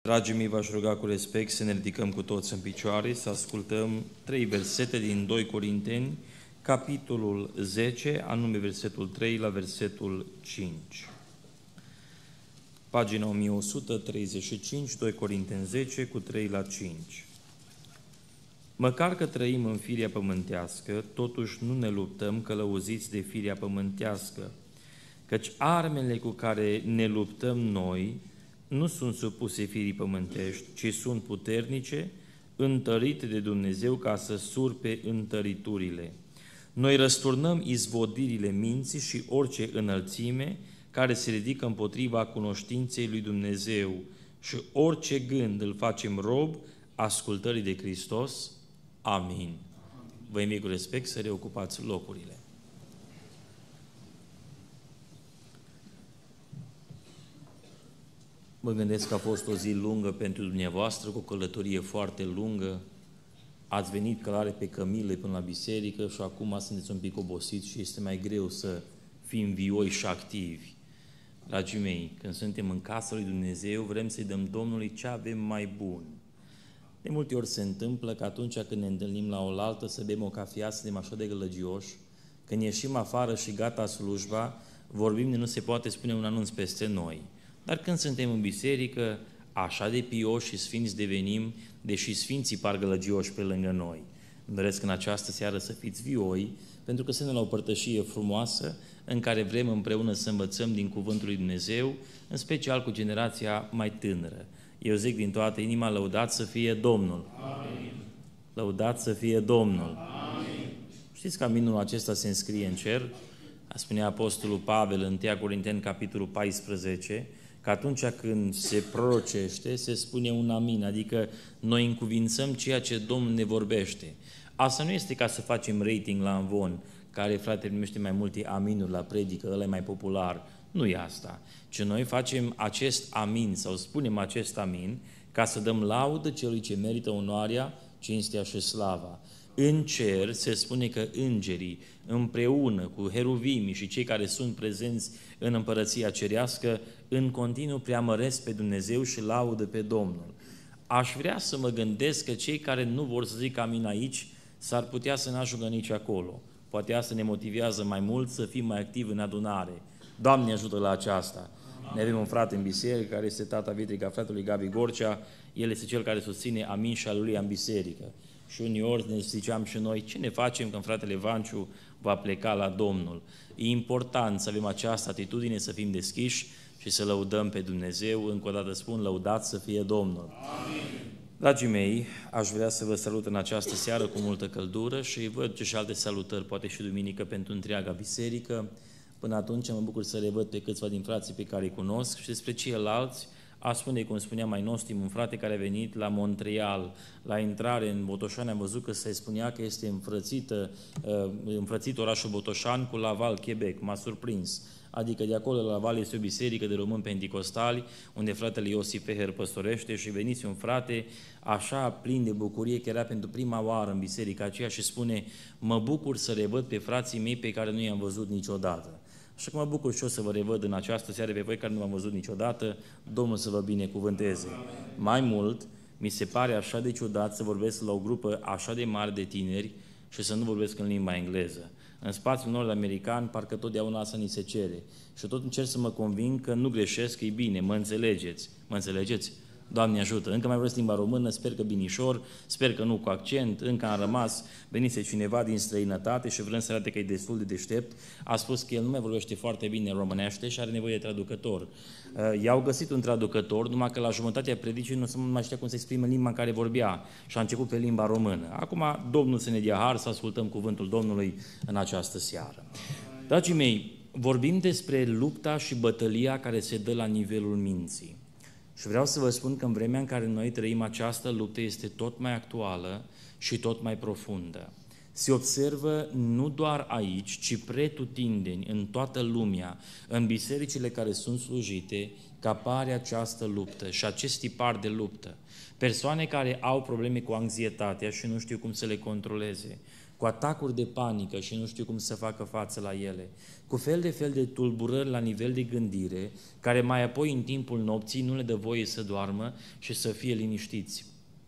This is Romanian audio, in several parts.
Dragii mei, v-aș ruga cu respect să ne ridicăm cu toți în picioare, să ascultăm 3 versete din 2 Corinteni, capitolul 10, anume versetul 3 la versetul 5. Pagina 1135, 2 Corinteni 10, cu 3 la 5. Măcar că trăim în firea pământească, totuși nu ne luptăm călăuziți de firea pământească, căci armele cu care ne luptăm noi nu sunt supuse firii pământești, ci sunt puternice, întărite de Dumnezeu ca să surpe întăriturile. Noi răsturnăm izvodirile minții și orice înălțime care se ridică împotriva cunoștinței lui Dumnezeu și orice gând îl facem rob ascultării de Hristos. Amin. Vă invit cu respect să reocupați locurile. Mă gândesc că a fost o zi lungă pentru dumneavoastră, cu o călătorie foarte lungă. Ați venit călare pe cămile până la biserică și acum sunteți un pic obosiți și este mai greu să fim vioi și activi. Dragii mei, când suntem în casa lui Dumnezeu, vrem să-i dăm Domnului ce avem mai bun. De multe ori se întâmplă că atunci când ne întâlnim la oaltă să bem o cafea, suntem așa de gălăgioși, când ieșim afară și gata slujba, vorbim de nu se poate spune un anunț peste noi. Dar când suntem în biserică, așa de pioși și sfinți devenim, deși sfinții par gălăgioși pe lângă noi. Îmi doresc în această seară să fiți vioi, pentru că suntem la o părtășie frumoasă, în care vrem împreună să învățăm din Cuvântul lui Dumnezeu, în special cu generația mai tânără. Eu zic din toată inima, lăudat să fie Domnul! Amin. Lăudat să fie Domnul! Amin. Știți că aminul acesta se înscrie în cer? Spunea Apostolul Pavel în 1 Corinteni, capitolul 14, că atunci când se prorocește, se spune un amin, adică noi încuvințăm ceea ce Domnul ne vorbește. Asta nu este ca să facem rating la Amvon, care, frate, primește mai multe aminuri la predică, ăla e mai popular. Nu e asta. Ci noi facem acest amin sau spunem acest amin ca să dăm laudă celui ce merită onoarea, cinstea și slava. În cer se spune că îngerii, împreună cu heruvimii și cei care sunt prezenți în împărăția cerească, în continuu preamăresc pe Dumnezeu și laudă pe Domnul. Aș vrea să mă gândesc că cei care nu vor să zic amin aici, s-ar putea să n-ajungă nici acolo. Poate asta ne motivează mai mult să fim mai activi în adunare. Doamne ajută la aceasta! Ne avem un frate în biserică, care este tata vitrica fratelui Gabi Gorcea. El este cel care susține amin și aleluia în biserică. Și uneori ne ziceam și noi, ce ne facem când fratele Vanciu va pleca la Domnul? E important să avem această atitudine, să fim deschiși și să lăudăm pe Dumnezeu. Încă o dată spun, lăudat să fie Domnul! Amin. Dragii mei, aș vrea să vă salut în această seară cu multă căldură și văd și alte salutări, poate și duminică pentru întreaga biserică. Până atunci mă bucur să revăd pe câțiva din frații pe care îi cunosc și despre ceilalți. A spune, cum spunea mai nostim, un frate care a venit la Montreal, la intrare în Botoșani, am văzut că se spunea că este înfrățit orașul Botoșani cu Laval, Quebec. M-a surprins. Adică de acolo la Laval este o biserică de români penticostali, unde fratele Iosif Feher păstorește și venise un frate așa plin de bucurie că era pentru prima oară în biserica aceea și spune, mă bucur să revăd pe frații mei pe care nu i-am văzut niciodată. Așa că mă bucur și eu să vă revăd în această seară pe voi care nu m-am văzut niciodată. Domnul să vă binecuvânteze. Mai mult, mi se pare așa de ciudat să vorbesc la o grupă așa de mare de tineri și să nu vorbesc în limba engleză. În spațiul nord-american, parcă totdeauna asta ni se cere. Și tot încerc să mă conving că nu greșesc, că e bine, mă înțelegeți. Mă înțelegeți? Doamne ajută! Încă mai vorbesc limba română, sper că binișor, sper că nu cu accent, încă am rămas, venise cineva din străinătate și vrând să arate că e destul de deștept, a spus că el nu mai vorbește foarte bine românește și are nevoie de traducător. I-au găsit un traducător, numai că la jumătatea predicii nu mai știa cum să exprime limba în care vorbea și a început pe limba română. Acum, Domnul să ne dea har să ascultăm cuvântul Domnului în această seară. Dragii mei, vorbim despre lupta și bătălia care se dă la nivelul minții. Și vreau să vă spun că în vremea în care noi trăim, această luptă este tot mai actuală și tot mai profundă. Se observă nu doar aici, ci pretutindeni, în toată lumea, în bisericile care sunt slujite, că apare această luptă și acest tipar de luptă. Persoane care au probleme cu anxietatea și nu știu cum să le controleze. cu atacuri de panică și nu știu cum să facă față la ele, cu fel de tulburări la nivel de gândire, care mai apoi în timpul nopții nu le dă voie să doarmă și să fie liniștiți.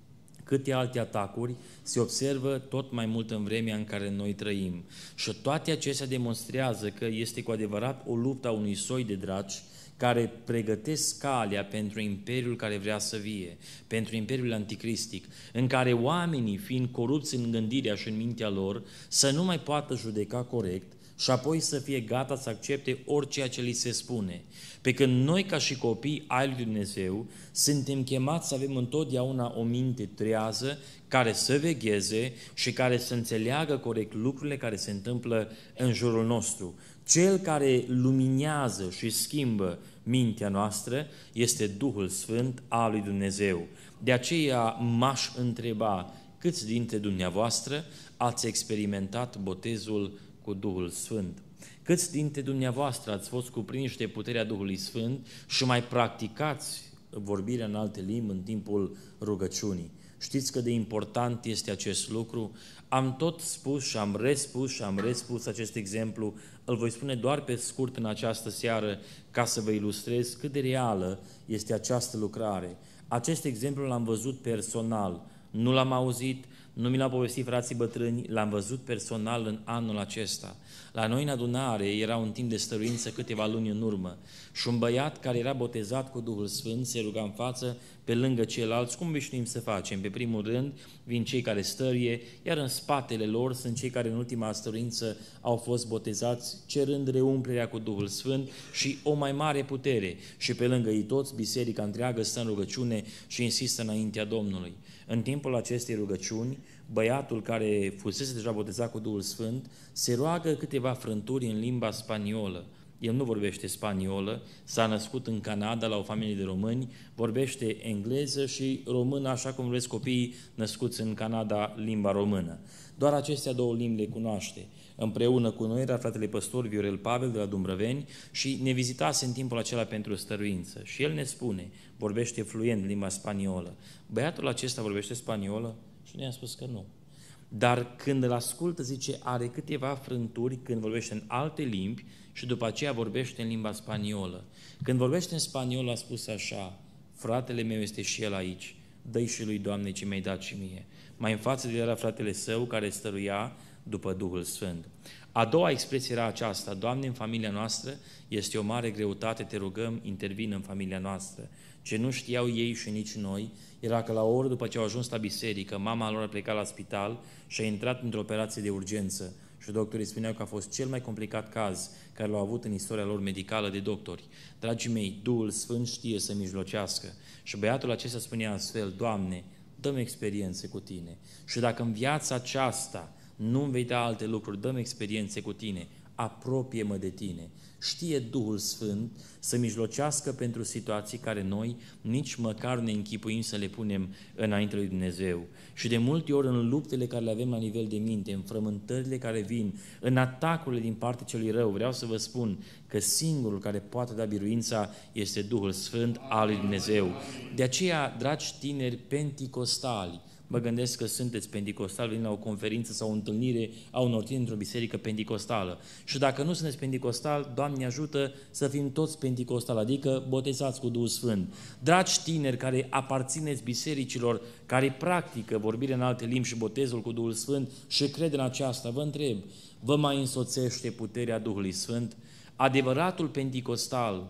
Câte alte atacuri se observă tot mai mult în vremea în care noi trăim. Și toate acestea demonstrează că este cu adevărat o luptă a unui soi de draci care pregătesc calea pentru imperiul care vrea să vie, pentru imperiul anticristic, în care oamenii, fiind corupți în gândirea și în mintea lor, să nu mai poată judeca corect și apoi să fie gata să accepte orice ce li se spune. Pe când noi, ca și copii ai lui Dumnezeu, suntem chemați să avem întotdeauna o minte trează, care să vegheze și care să înțeleagă corect lucrurile care se întâmplă în jurul nostru. Cel care luminează și schimbă mintea noastră este Duhul Sfânt al lui Dumnezeu. De aceea m-aș întreba, câți dintre dumneavoastră ați experimentat botezul cu Duhul Sfânt? Câți dintre dumneavoastră ați fost cuprinși de puterea Duhului Sfânt și mai practicați vorbirea în alte limbi în timpul rugăciunii? Știți cât de important este acest lucru? Am tot spus și am respus acest exemplu, îl voi spune doar pe scurt în această seară ca să vă ilustrez cât de reală este această lucrare. Acest exemplu l-am văzut personal, nu l-am auzit, nu mi l-au povestit frații bătrâni, l-am văzut personal în anul acesta. La noi în adunare era un timp de stăruință câteva luni în urmă și un băiat care era botezat cu Duhul Sfânt se ruga în față pe lângă ceilalți, cum obișnuim să facem. Pe primul rând vin cei care stăruie, iar în spatele lor sunt cei care în ultima stăruință au fost botezați, cerând reumplerea cu Duhul Sfânt și o mai mare putere. Și pe lângă ei toți, biserica întreagă stă în rugăciune și insistă înaintea Domnului. În timpul acestei rugăciuni, băiatul care fusese deja botezat cu Duhul Sfânt se roagă câteva frânturi în limba spaniolă. El nu vorbește spaniolă, s-a născut în Canada la o familie de români, vorbește engleză și română, așa cum vorbesc copiii născuți în Canada, limba română. Doar acestea două limbi le cunoaște. Împreună cu noi era fratele păstor Viorel Pavel de la Dumbrăveni și ne vizitase în timpul acela pentru stăruință. Și el ne spune, vorbește fluent limba spaniolă. Băiatul acesta vorbește spaniolă? Și ne-a spus că nu. Dar când îl ascultă, zice, are câteva frânturi când vorbește în alte limbi și după aceea vorbește în limba spaniolă. Când vorbește în spaniolă a spus așa, fratele meu este și el aici, dă-i și lui, Doamne, ce mi-ai dat și mie. Mai în față de el era fratele său care stăruia după Duhul Sfânt. A doua expresie era aceasta, Doamne, în familia noastră este o mare greutate, te rugăm, intervin în familia noastră. Ce nu știau ei și nici noi, era că la o oră după ce au ajuns la biserică, mama lor a plecat la spital și a intrat într-o operație de urgență. Și doctorii spuneau că a fost cel mai complicat caz care l-au avut în istoria lor medicală de doctori. Dragii mei, Duhul Sfânt știe să mijlocească. Și băiatul acesta spunea astfel, Doamne, dă-mi experiențe cu Tine. Și dacă în viața aceasta nu-mi vei da alte lucruri, dă-mi experiențe cu Tine, apropie-mă de Tine. Știe Duhul Sfânt să mijlocească pentru situații care noi nici măcar ne închipuim să le punem înainte lui Dumnezeu. Și de multe ori în luptele care le avem la nivel de minte, în frământările care vin, în atacurile din partea celui rău, vreau să vă spun că singurul care poate da biruința este Duhul Sfânt al lui Dumnezeu. De aceea, dragi tineri penticostali, mă gândesc că sunteți penticostali, venind la o conferință sau o întâlnire a unor tineri într-o biserică penticostală. Și dacă nu sunteți penticostali, Doamne ajută să fim toți penticostali, adică botezați cu Duhul Sfânt. Dragi tineri care aparțineți bisericilor, care practică vorbirea în alte limbi și botezul cu Duhul Sfânt și cred în aceasta, vă întreb, vă mai însoțește puterea Duhului Sfânt? Adevăratul penticostal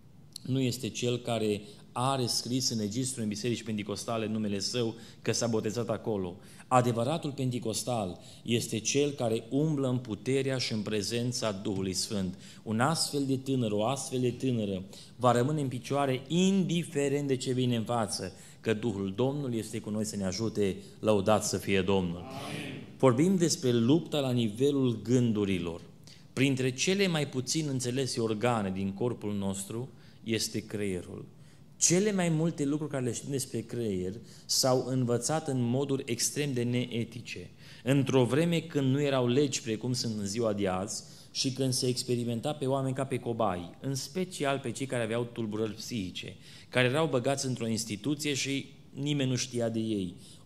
nu este cel care are scris în registru în biserici penticostale numele său că s-a botezat acolo. Adevăratul penticostal este cel care umblă în puterea și în prezența Duhului Sfânt. Un astfel de tânăr, o astfel de tânără va rămâne în picioare indiferent de ce vine în față, că Duhul Domnului este cu noi să ne ajute, lăudat să fie Domnul. Amin. Vorbim despre lupta la nivelul gândurilor. Printre cele mai puțin înțelese organe din corpul nostru este creierul. Cele mai multe lucruri care le știm despre creier s-au învățat în moduri extrem de neetice. Într-o vreme când nu erau legi precum sunt în ziua de azi și când se experimenta pe oameni ca pe cobai, în special pe cei care aveau tulburări psihice, care erau băgați într-o instituție și nimeni nu știa de ei.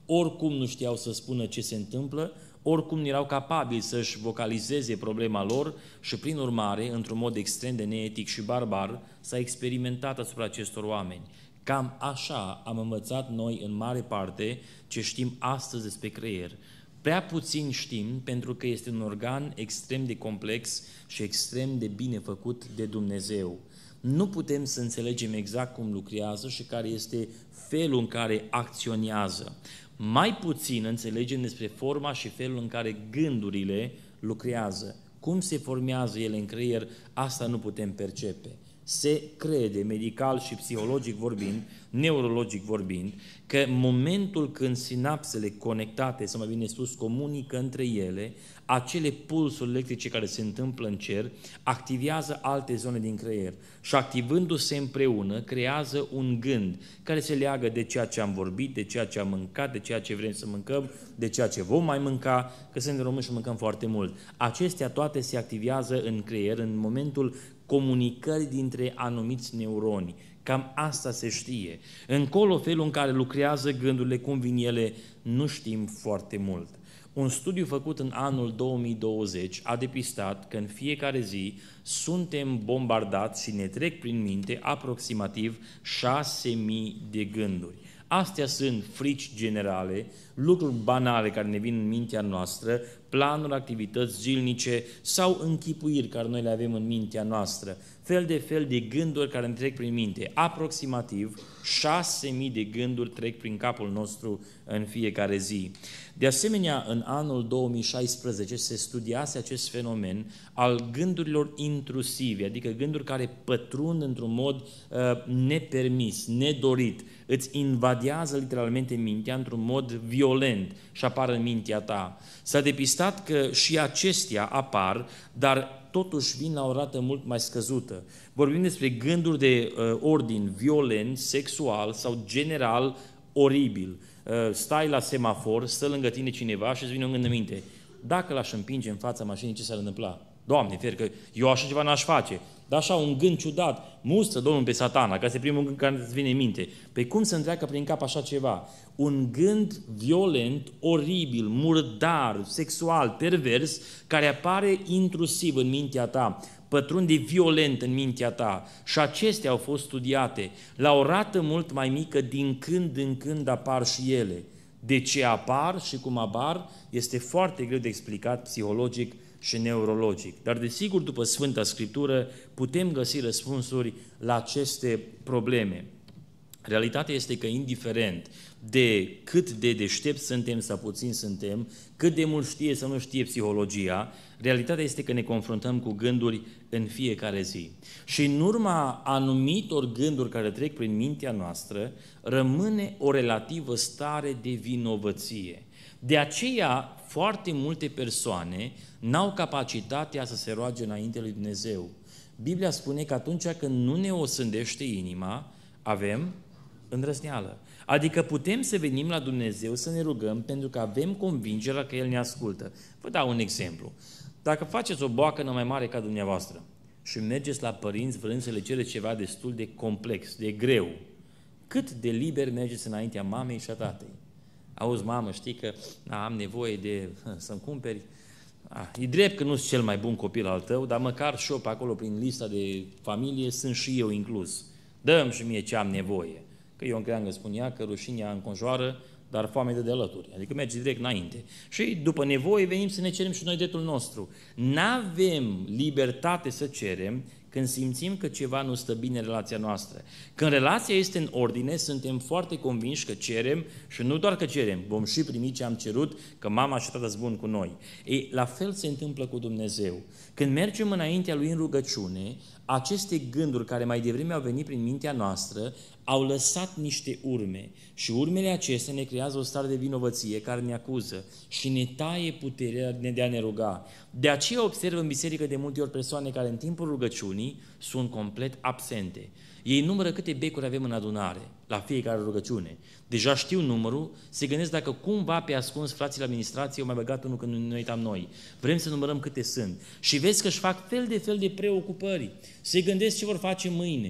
oricum nu știau să spună ce se întâmplă, oricum nu erau capabili să-și vocalizeze problema lor și, prin urmare, într-un mod extrem de neetic și barbar, s-a experimentat asupra acestor oameni. Cam așa am învățat noi în mare parte ce știm astăzi despre creier. Prea puțin știm pentru că este un organ extrem de complex și extrem de bine făcut de Dumnezeu. Nu putem să înțelegem exact cum lucrează și care este felul în care acționează. Mai puțin înțelegem despre forma și felul în care gândurile lucrează. Cum se formează ele în creier, asta nu putem percepe. Se crede, medical și psihologic vorbind, neurologic vorbind, că momentul când sinapsele conectate, sau mai bine spus, comunică între ele, acele pulsuri electrice care se întâmplă în cer, activează alte zone din creier și activându-se împreună, creează un gând care se leagă de ceea ce am vorbit, de ceea ce am mâncat, de ceea ce vrem să mâncăm, de ceea ce vom mai mânca, că suntem români și mâncăm foarte mult. Acestea toate se activează în creier în momentul comunicării dintre anumiți neuroni. Cam asta se știe. Încolo, felul în care lucrează gândurile, cum vin ele, nu știm foarte mult. Un studiu făcut în anul 2020 a depistat că în fiecare zi suntem bombardați și ne trec prin minte aproximativ 6.000 de gânduri. Astea sunt frici generale, lucruri banale care ne vin în mintea noastră, planuri, activități zilnice sau închipuiri care noi le avem în mintea noastră. Fel de gânduri care ne trec prin minte. Aproximativ 6.000 de gânduri trec prin capul nostru în fiecare zi. De asemenea, în anul 2016 se studiase acest fenomen al gândurilor intrusive, adică gânduri care pătrund într-un mod nepermis, nedorit, îți invadează literalmente mintea într-un mod violent și apar în mintea ta. S-a depistat că și acestea apar, dar totuși vin la o rată mult mai scăzută. Vorbim despre gânduri de ordin violent, sexual sau general oribil. Stai la semafor, stă lângă tine cineva și îți vine un gând în minte. Dacă l-aș împinge în fața mașinii, ce s-ar întâmpla? Doamne, fer că eu așa ceva n-aș face. Dar așa, un gând ciudat, mustră Domnul pe Satana, că este primul gând care îți vine în minte. Păi cum să-mi treacă prin cap așa ceva? Un gând violent, oribil, murdar, sexual, pervers, care apare intrusiv în mintea ta, pătrunde violent în mintea ta. Și acestea au fost studiate la o rată mult mai mică, din când în când apar și ele. De ce apar și cum apar este foarte greu de explicat psihologic și neurologic. Dar desigur, după Sfânta Scriptură, putem găsi răspunsuri la aceste probleme. Realitatea este că, indiferent de cât de deștepți suntem sau puțin suntem, cât de mult știe sau nu știe psihologia, realitatea este că ne confruntăm cu gânduri în fiecare zi. Și în urma anumitor gânduri care trec prin mintea noastră, rămâne o relativă stare de vinovăție. De aceea, foarte multe persoane n-au capacitatea să se roage înainte lui Dumnezeu. Biblia spune că atunci când nu ne osândește inima, avem îndrăzneală. Adică putem să venim la Dumnezeu să ne rugăm pentru că avem convingerea că El ne ascultă. Vă dau un exemplu. Dacă faceți o boacănă mai mare ca dumneavoastră și mergeți la părinți vrând să le cereți ceva destul de complex, de greu, cât de liber mergeți înaintea mamei și a tatei? Auzi, mamă, știi că am nevoie de să-mi cumperi. E drept că nu sunt cel mai bun copil al tău, dar măcar și eu pe acolo, prin lista de familie, sunt și eu inclus. Dă-mi și mie ce am nevoie. Că Ion Creangă spunea că rușinea înconjoară, dar foamea de alături. Adică mergi direct înainte. Și după nevoie venim să ne cerem și noi dreptul nostru. N-avem libertate să cerem când simțim că ceva nu stă bine în relația noastră. Când relația este în ordine, suntem foarte convinși că cerem și nu doar că cerem, vom și primi ce am cerut, că mama și tata sunt buni cu noi. Ei, la fel se întâmplă cu Dumnezeu. Când mergem înaintea Lui în rugăciune, aceste gânduri care mai devreme au venit prin mintea noastră au lăsat niște urme și urmele acestea ne creează o stare de vinovăție care ne acuză și ne taie puterea de a ne ruga. De aceea observ în biserică de multe ori persoane care în timpul rugăciunii sunt complet absente. Ei numără câte becuri avem în adunare, la fiecare rugăciune. Deja știu numărul, se gândesc dacă cumva pe ascuns frații la administrație au mai băgat unul când ne uitam noi. Vrem să numărăm câte sunt. Și vezi că își fac fel de preocupări. Se gândesc ce vor face mâine,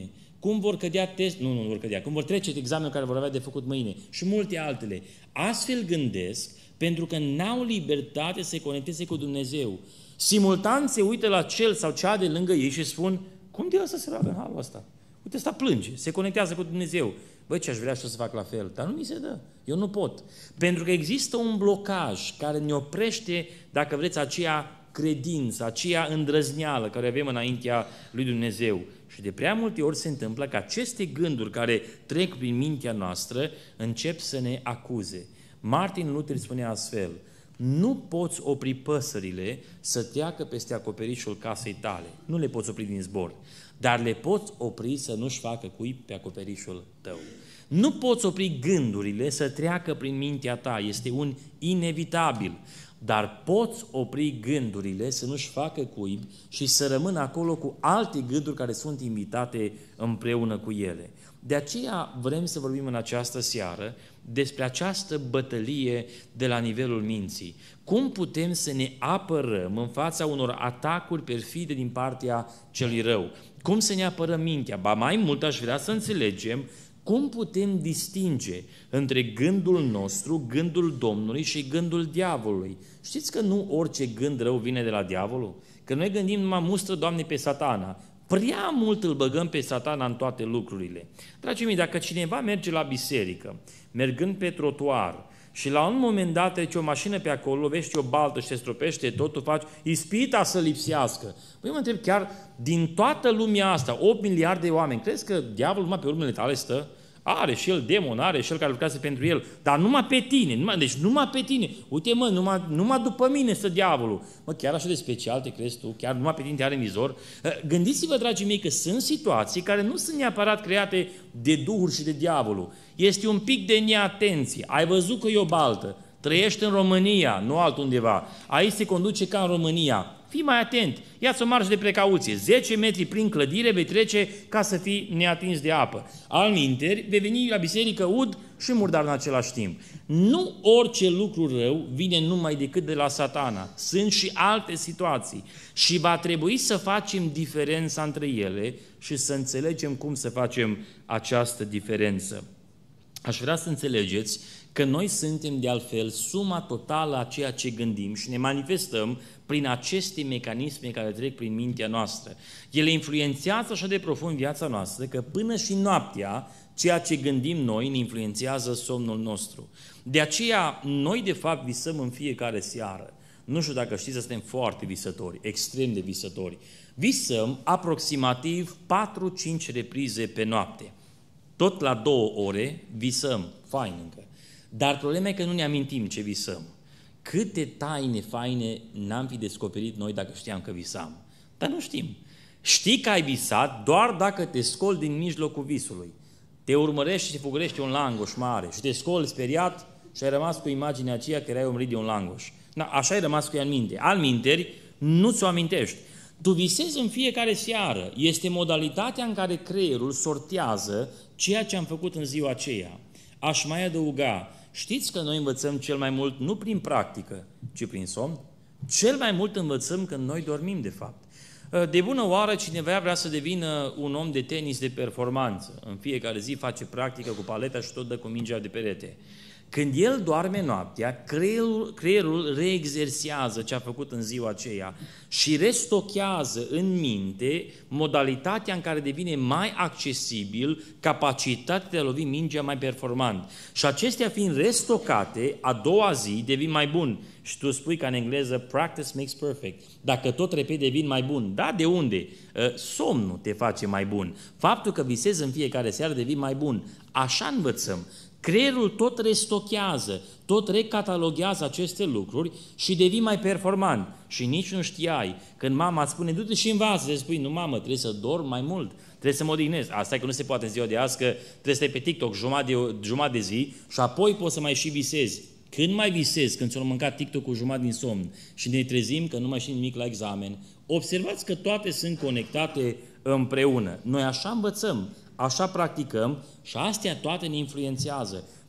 cum vor cădea test, nu vor cădea, cum vor trece examenul care vor avea de făcut mâine și multe altele. Astfel gândesc pentru că n-au libertate să se conecteze cu Dumnezeu. Simultan se uită la cel sau cea de lângă ei și spun, cum de ăsta se roagă în halul ăsta? Uite, ăsta plânge, se conectează cu Dumnezeu. Băi, ce aș vrea și să fac la fel, dar nu mi se dă, eu nu pot. Pentru că există un blocaj care ne oprește, dacă vreți, aceea credință, aceea îndrăzneală care avem înaintea lui Dumnezeu. Și de prea multe ori se întâmplă că aceste gânduri care trec prin mintea noastră încep să ne acuze. Martin Luther spunea astfel, nu poți opri păsările să treacă peste acoperișul casei tale. Nu le poți opri din zbor, dar le poți opri să nu-și facă cuib pe acoperișul tău. Nu poți opri gândurile să treacă prin mintea ta, este un inevitabil, dar poți opri gândurile să nu-și facă cuib și să rămână acolo cu alte gânduri care sunt invitate împreună cu ele. De aceea vrem să vorbim în această seară despre această bătălie de la nivelul minții. Cum putem să ne apărăm în fața unor atacuri perfide din partea celui rău? Cum să ne apărăm mintea? Ba mai mult aș vrea să înțelegem cum putem distinge între gândul nostru, gândul Domnului și gândul diavolului. Știți că nu orice gând rău vine de la diavolul? Că noi gândim numai mustră, Doamne, pe Satana. Prea mult îl băgăm pe Satana în toate lucrurile. Dragii mei, dacă cineva merge la biserică, mergând pe trotuar, și la un moment dat trece o mașină pe acolo, lovește o baltă și se stropește tot, tu faci ispita să lipsească. Păi mă întreb, chiar din toată lumea asta, 8 miliarde de oameni, crezi că diavolul numai pe urmele tale stă? Are și el demon, are și el care lucrează pentru el, dar numai pe tine, deci numai pe tine. Uite mă, numai după mine stă diavolul. Mă, chiar așa de special te crezi tu? Chiar numai pe tine te are în vizor? Gândiți-vă, dragii mei, că sunt situații care nu sunt neapărat create de duhuri și de diavolul. Este un pic de neatenție. Ai văzut că e o baltă, trăiești în România, nu altundeva. Aici se conduce ca în România. Fii mai atent, ia-ți o marjă de precauție. 10 metri prin clădire vei trece ca să fii neatins de apă. Alminteri, vei veni la biserică ud și murdar în același timp. Nu orice lucru rău vine numai decât de la Satana. Sunt și alte situații. Și va trebui să facem diferența între ele și să înțelegem cum să facem această diferență. Aș vrea să înțelegeți că noi suntem de altfel suma totală a ceea ce gândim și ne manifestăm prin aceste mecanisme care trec prin mintea noastră. Ele influențează așa de profund viața noastră că până și noaptea ceea ce gândim noi ne influențează somnul nostru. De aceea noi de fapt visăm în fiecare seară. Nu știu dacă știți, suntem foarte visători, extrem de visători. Visăm aproximativ 4-5 reprize pe noapte. Tot la 2 ore visăm, fain încă. Dar problema e că nu ne amintim ce visăm. Câte taine faine n-am fi descoperit noi dacă știam că visam. Dar nu știm. Știi că ai visat doar dacă te scoli din mijlocul visului. Te urmărești și te fugărește un langoș mare și te scoli speriat și ai rămas cu imaginea aceea că erai omorât de un langoș. Da, așa ai rămas cu ea în minte. Alminteri, nu ți-o amintești. Tu visezi în fiecare seară. Este modalitatea în care creierul sortează ceea ce am făcut în ziua aceea. Aș mai adăuga, știți că noi învățăm cel mai mult nu prin practică, ci prin somn? Cel mai mult învățăm când noi dormim, de fapt. De bună oară, cineva vrea să devină un om de tenis de performanță. În fiecare zi face practică cu paleta și tot dă cu mingea de perete. Când el doarme noaptea, creierul reexersează ce a făcut în ziua aceea și restochează în minte modalitatea în care devine mai accesibil capacitatea de a lovi mingea mai performant. Și acestea fiind restocate, a doua zi devin mai bun. Și tu spui ca în engleză, practice makes perfect. Dacă tot repede, devin mai bun. Da, de unde? Somnul te face mai bun. Faptul că visezi în fiecare seară devin mai bun. Așa învățăm. Creierul tot restochează, tot recataloghează aceste lucruri și devii mai performant. Și nici nu știai. Când mama îți spune, du-te și învață, îți spui, nu mamă, trebuie să dorm mai mult, trebuie să mă odihnesc. Asta e că nu se poate în ziua de azi, că trebuie să stai pe TikTok jumătate de zi și apoi poți să mai și visezi. Când mai visezi, când ți-au mâncat TikTok-ul jumătate din somn și ne trezim că nu mai știm nimic la examen, observați că toate sunt conectate împreună. Noi așa învățăm, așa practicăm și astea toate ne influențează.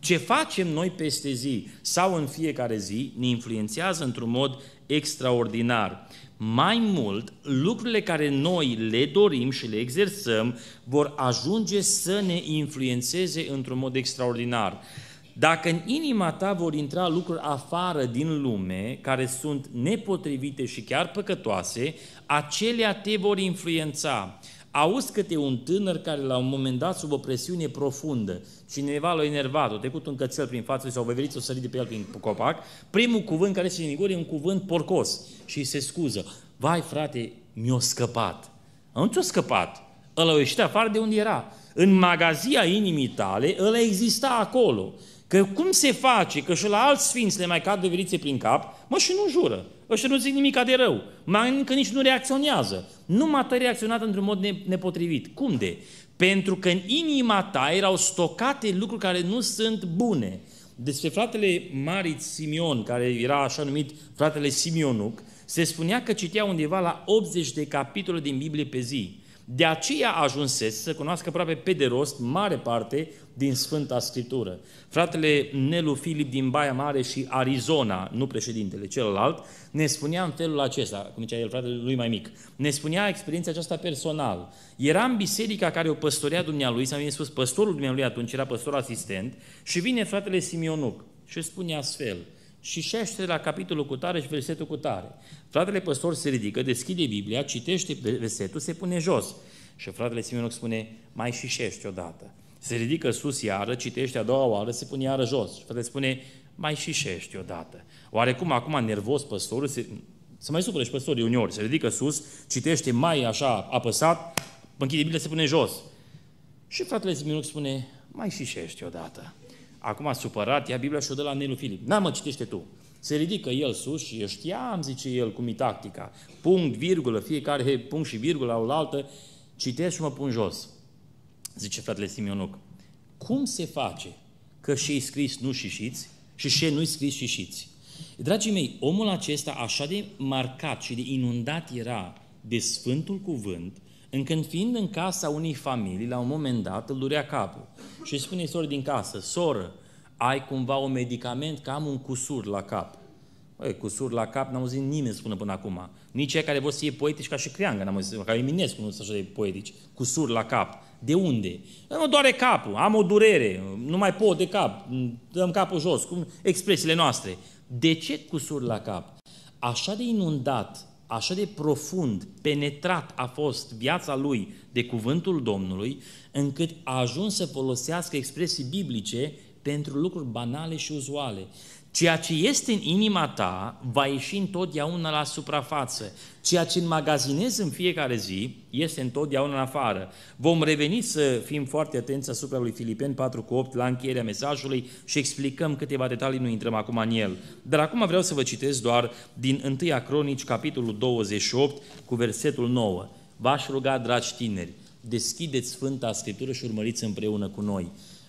Ce facem noi peste zi sau în fiecare zi ne influențează într-un mod extraordinar. Mai mult, lucrurile care noi le dorim și le exersăm vor ajunge să ne influențeze într-un mod extraordinar. Dacă în inima ta vor intra lucruri afară din lume, care sunt nepotrivite și chiar păcătoase, acelea te vor influența. Auzi câte un tânăr care la un moment dat sub o presiune profundă, cineva l-a enervat, a trecut un cățel prin față sau veveriți o sărit de pe el prin copac, primul cuvânt care se din gură e un cuvânt porcos și se scuză. Vai frate, mi-a scăpat. Nu ți-a scăpat. Ăla a ieșit afară de unde era. În magazia inimii tale, ăla exista acolo. Că cum se face că și la alți sfinți le mai cad veverițe prin cap, și nu jură. Ăștia nu zic nimic de rău. Încă nici nu reacționează. Numai tu ai reacționat într-un mod nepotrivit. Cum de? Pentru că în inima ta erau stocate lucruri care nu sunt bune. Despre fratele Marit Simeon, care era așa numit fratele Simeonuc, se spunea că citea undeva la 80 de capitole din Biblie pe zi. De aceea ajunsese să cunoască aproape pe de rost mare parte din Sfânta Scriptură. Fratele Nelu Filip din Baia Mare și Arizona, nu președintele, celălalt, ne spunea în felul acesta, cum zicea el, fratele lui mai mic, ne spunea experiența aceasta personal. Era în biserica care o păstorea dumnealui, s-a spus, păstorul dumnealui atunci era păstor asistent, și vine fratele Simeonuc și spune astfel, și șește la capitolul cu tare și versetul cu tare. Fratele păstor se ridică, deschide Biblia, citește versetul, se pune jos. Și fratele Simeonuc spune, mai și șește odată. Se ridică sus iară, citește a doua oară, se pune iară jos. Și fratele spune, mai și șește odată. Oarecum acum nervos păstorul, se mai supără și păstorii uneori, se ridică sus, citește mai așa apăsat, închide Biblia, se pune jos. Și fratele Simeonuc spune, mai și șește odată. Acum supărat, ia Biblia și o dă la Nelu Filip. Mă, citește tu. Se ridică el sus și știam, zice el, cum e tactica. Punct, virgulă, fiecare punct și virgulă la oaltă, citesc și mă pun jos. Zice fratele Simeonuc, cum se face că și-i scris nu șișiți și și nu-i scris șișiți? Dragii mei, omul acesta așa de marcat și de inundat era de Sfântul Cuvânt, încât fiind în casa unei familii, la un moment dat îl durea capul. Și îi spune soră din casă, soră, ai cumva un medicament că am un cusur la cap. Cusur la cap n-am auzit nimeni spune până acum. Nici cei care vor să fie poetici ca și Creangă, n-am auzit, ca Eminescu nu sunt așa de poetici. Cusur la cap. De unde? Mă doare capul, am o durere, nu mai pot de cap, dăm capul jos, cum expresiile noastre. De ce cusur la cap? Așa de inundat, așa de profund, penetrat a fost viața lui de cuvântul Domnului, încât a ajuns să folosească expresii biblice pentru lucruri banale și uzuale. Ceea ce este în inima ta va ieși întotdeauna la suprafață. Ceea ce înmagazinezi în fiecare zi este întotdeauna în afară. Vom reveni să fim foarte atenți asupra lui Filipeni 4:8 la încheierea mesajului și explicăm câteva detalii, nu intrăm acum în el. Dar acum vreau să vă citesc doar din 1 Cronici, capitolul 28, cu versetul 9. V-aș ruga, dragi tineri, deschideți Sfânta Scriptură și urmăriți împreună cu noi.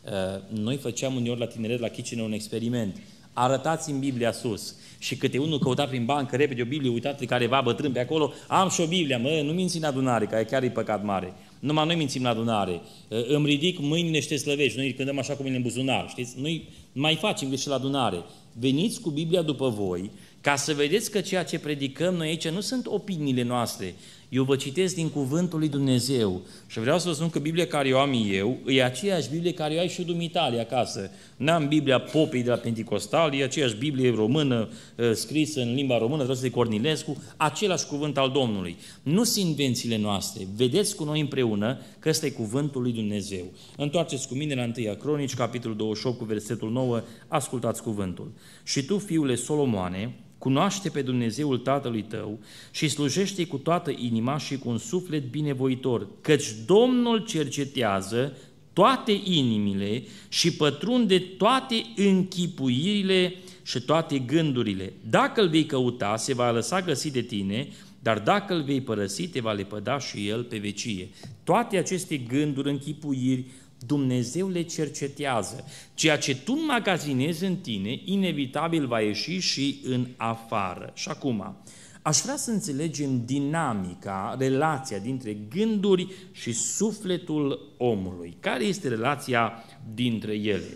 Noi făceam uneori la tineret la Chicină un experiment. Arătați în Biblia sus. Și câte unul căuta prin bancă repede o Biblie, uitați careva bătrân pe acolo, am și o Biblie, nu minți în adunare, că chiar e păcat mare. Numai noi mințim în adunare. Îmi ridic mâinile și te slăvești, noi cântăm așa cu mâinile în buzunar, știți? Noi mai facem greșeli la adunare. Veniți cu Biblia după voi, ca să vedeți că ceea ce predicăm noi aici nu sunt opiniile noastre. Eu vă citesc din Cuvântul lui Dumnezeu și vreau să vă spun că Biblia care o am eu e aceeași Biblie care o ai și dumitale acasă. N-am Biblia popii de la Pentecostal, e aceeași Biblie română scrisă în limba română, tradusă de Cornilescu, același cuvânt al Domnului. Nu sunt invențiile noastre. Vedeți cu noi împreună că ăsta e Cuvântul lui Dumnezeu. Întoarceți cu mine la 1 Cronici, capitolul 28, cu versetul 9, ascultați cuvântul. Și tu, fiule Solomoane, cunoaște pe Dumnezeul tatălui tău și slujește-i cu toată inima și cu un suflet binevoitor, căci Domnul cercetează toate inimile și pătrunde toate închipuirile și toate gândurile. Dacă îl vei căuta, se va lăsa găsi de tine, dar dacă îl vei părăsi, te va lepăda și el pe vecie. Toate aceste gânduri, închipuiri, Dumnezeu le cercetează. Ceea ce tu înmagazinezi în tine, inevitabil va ieși și în afară. Și acum, aș vrea să înțelegem dinamica, relația dintre gânduri și sufletul omului. Care este relația dintre ele?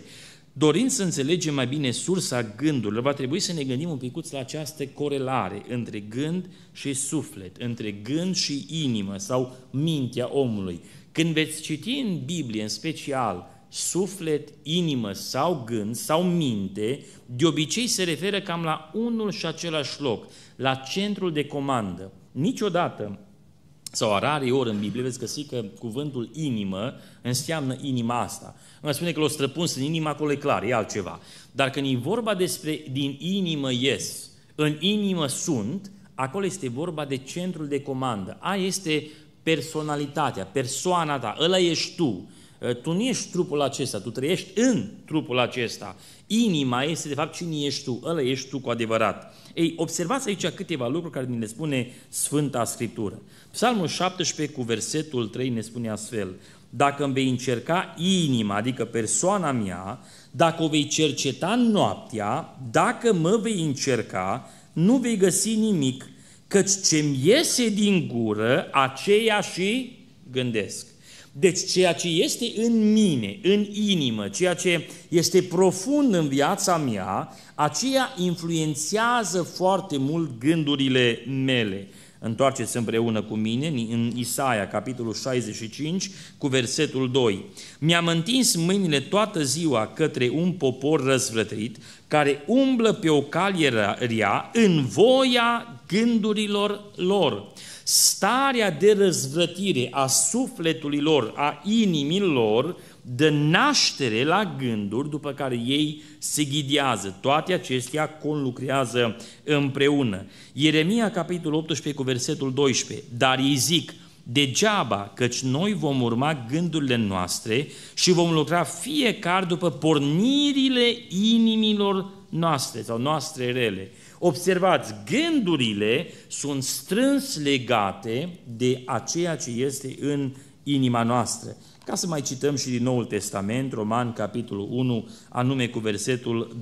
Dorind să înțelegem mai bine sursa gândurilor, va trebui să ne gândim un picuț la această corelare între gând și suflet, între gând și inimă sau mintea omului. Când veți citi în Biblie, în special, suflet, inimă sau gând sau minte, de obicei se referă cam la unul și același loc, la centrul de comandă. Niciodată, sau rare ori în Biblie, veți găsi că cuvântul inimă înseamnă inima asta. Îmi spune că l-o străpuns în inimă, acolo e clar, e altceva. Dar când e vorba despre din inimă ies, în inimă sunt, acolo este vorba de centrul de comandă. Aia este personalitatea, persoana ta, ăla ești tu. Tu nu ești trupul acesta, tu trăiești în trupul acesta. Inima este de fapt cine ești tu, ăla ești tu cu adevărat. Ei, observați aici câteva lucruri care ne spune Sfânta Scriptură. Psalmul 17 cu versetul 3 ne spune astfel: dacă îmi vei încerca inima, adică persoana mea, dacă o vei cerceta noaptea, dacă mă vei încerca, nu vei găsi nimic, căci ce-mi iese din gură, aceea și gândesc. Deci ceea ce este în mine, în inimă, ceea ce este profund în viața mea, aceea influențează foarte mult gândurile mele. Întoarceți împreună cu mine în Isaia, capitolul 65, cu versetul 2. Mi-am întins mâinile toată ziua către un popor răzvrătit, care umblă pe o cale rea în voia gândurilor lor. Starea de răzvrătire a sufletului lor, a inimii lor, dă naștere la gânduri după care ei se ghidează. Toate acestea conlucrează împreună. Ieremia, capitolul 18, cu versetul 12. Dar ei zic: degeaba, căci noi vom urma gândurile noastre și vom lucra fiecare după pornirile inimilor noastre sau noastre rele. Observați, gândurile sunt strâns legate de ceea ce este în inima noastră. Ca să mai cităm și din Noul Testament, Roman, capitolul 1, anume cu versetul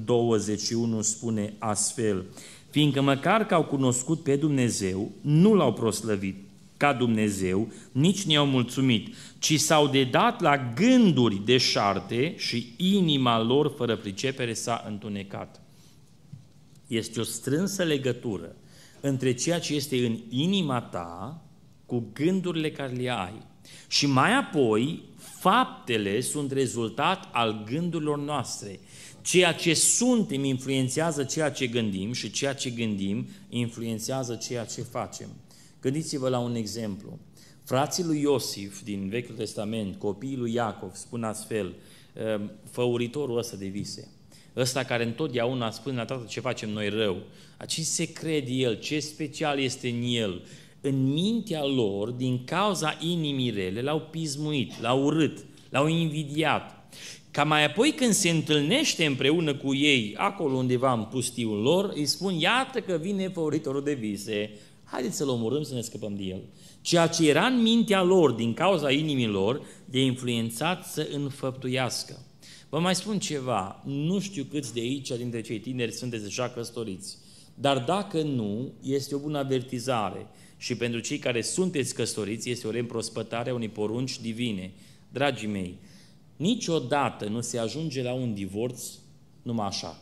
21, spune astfel: fiindcă măcar că au cunoscut pe Dumnezeu, nu l-au proslăvit ca Dumnezeu, nici nu i-au mulțumit, ci s-au dedat la gânduri deșarte și inima lor fără pricepere s-a întunecat. Este o strânsă legătură între ceea ce este în inima ta cu gândurile care le ai. Și mai apoi, faptele sunt rezultat al gândurilor noastre. Ceea ce suntem influențează ceea ce gândim și ceea ce gândim influențează ceea ce facem. Gândiți-vă la un exemplu. Frații lui Iosif din Vechiul Testament, copiii lui Iacov, spun astfel: făuritorul ăsta de vise, ăsta care întotdeauna spune la tată ce facem noi rău, ce se crede el, ce special este în el. În mintea lor, din cauza inimii rele, l-au pismuit, l-au urât, l-au invidiat. Ca mai apoi când se întâlnește împreună cu ei, acolo undeva în pustiul lor, îi spun: iată că vine făuritorul de vise, haideți să-l omorâm să ne scăpăm de el. Ceea ce era în mintea lor, din cauza inimii lor, de influențat să înfăptuiască. Vă mai spun ceva, nu știu câți de aici, dintre cei tineri, sunteți deja căsătoriți, dar dacă nu, este o bună avertizare. Și pentru cei care sunteți căsătoriți, este o reîmprospătare a unei porunci divine. Dragii mei, niciodată nu se ajunge la un divorț numai așa.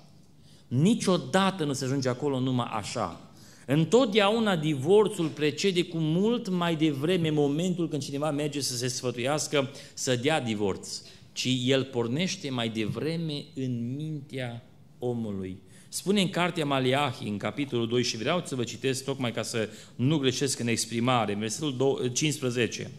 Niciodată nu se ajunge acolo numai așa. Întotdeauna divorțul precede cu mult mai devreme momentul când cineva merge să se sfătuiască să dea divorț, ci el pornește mai devreme în mintea omului. Spune în cartea Maleahi, în capitolul 2, și vreau să vă citesc tocmai ca să nu greșesc în exprimare, versetul 15.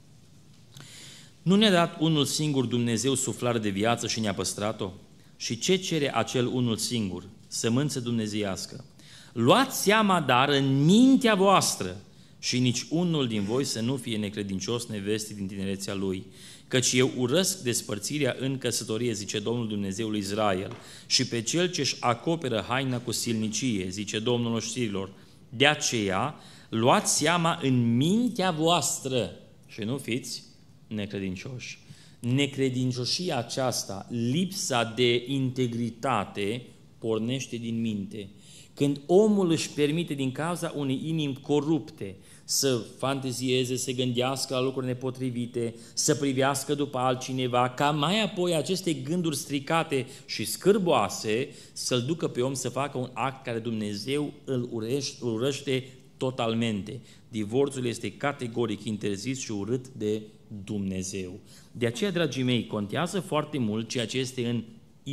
Nu ne-a dat unul singur Dumnezeu suflare de viață și ne-a păstrat-o? Și ce cere acel unul singur? Sămânță dumnezeiască. Luați seama, dar, în mintea voastră și nici unul din voi să nu fie necredincios nevestit din tinerețea lui. Căci eu urăsc despărțirea în căsătorie, zice Domnul Dumnezeul Israel, și pe cel ce-și acoperă haina cu silnicie, zice Domnul oștirilor. De aceea, luați seama în mintea voastră și nu fiți necredincioși. Necredincioșia aceasta, lipsa de integritate, pornește din minte. Când omul își permite din cauza unei inimi corupte să fantezieze, să gândească la lucruri nepotrivite, să privească după altcineva, ca mai apoi aceste gânduri stricate și scârboase să-l ducă pe om să facă un act care Dumnezeu îl urăște totalmente. Divorțul este categoric interzis și urât de Dumnezeu. De aceea, dragii mei, contează foarte mult ceea ce este în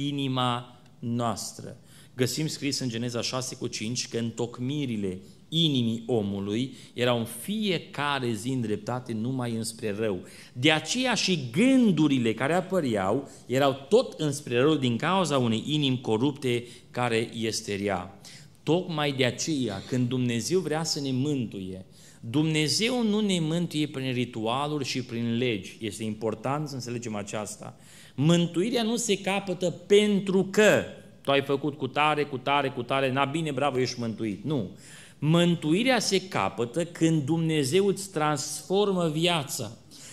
inima noastră. Găsim scris în Geneza 6:5 că întocmirile inimii omului erau în fiecare zi îndreptate numai înspre rău. De aceea și gândurile care apăreau erau tot înspre rău din cauza unei inimi corupte care este rea. Tocmai de aceea, când Dumnezeu vrea să ne mântuie, Dumnezeu nu ne mântuie prin ritualuri și prin legi. Este important să înțelegem aceasta. Mântuirea nu se capătă pentru că tu ai făcut cu tare, na bine, bravo, ești mântuit. Nu. Mântuirea se capătă când Dumnezeu îți transformă viața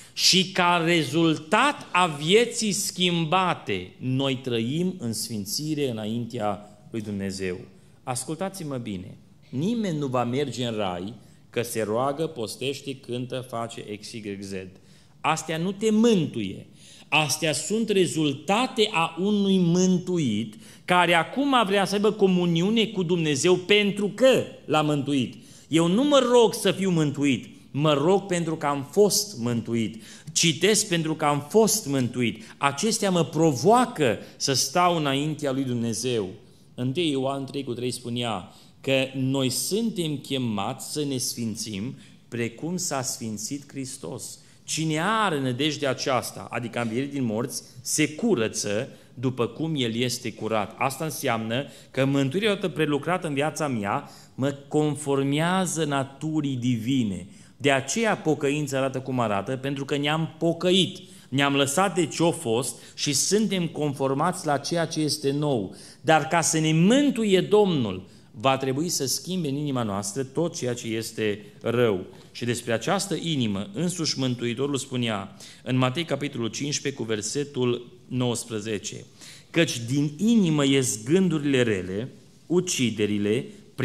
și ca rezultat a vieții schimbate, noi trăim în sfințire înaintea lui Dumnezeu. Ascultați-mă bine, nimeni nu va merge în rai că se roagă, postește, cântă, face XYZ. Astea nu te mântuie. Astea sunt rezultate a unui mântuit care acum vrea să aibă comuniune cu Dumnezeu pentru că l-a mântuit. Eu nu mă rog să fiu mântuit, mă rog pentru că am fost mântuit. Citesc pentru că am fost mântuit. Acestea mă provoacă să stau înaintea lui Dumnezeu. 1 Ioan 3:3 spunea că noi suntem chemați să ne sfințim precum s-a sfințit Hristos. Cine are nădejdea aceasta, adică învierii din morți, se curăță după cum El este curat. Asta înseamnă că mântuirea odată prelucrată în viața mea mă conformează naturii divine. De aceea pocăința arată cum arată, pentru că ne-am pocăit, ne-am lăsat de ce-a fost și suntem conformați la ceea ce este nou. Dar ca să ne mântuie Domnul, va trebui să schimbe în inima noastră tot ceea ce este rău. Și despre această inimă, însuși Mântuitorul spunea în Matei capitolul 15 cu versetul 19, căci din inimă ies gândurile rele, uciderile,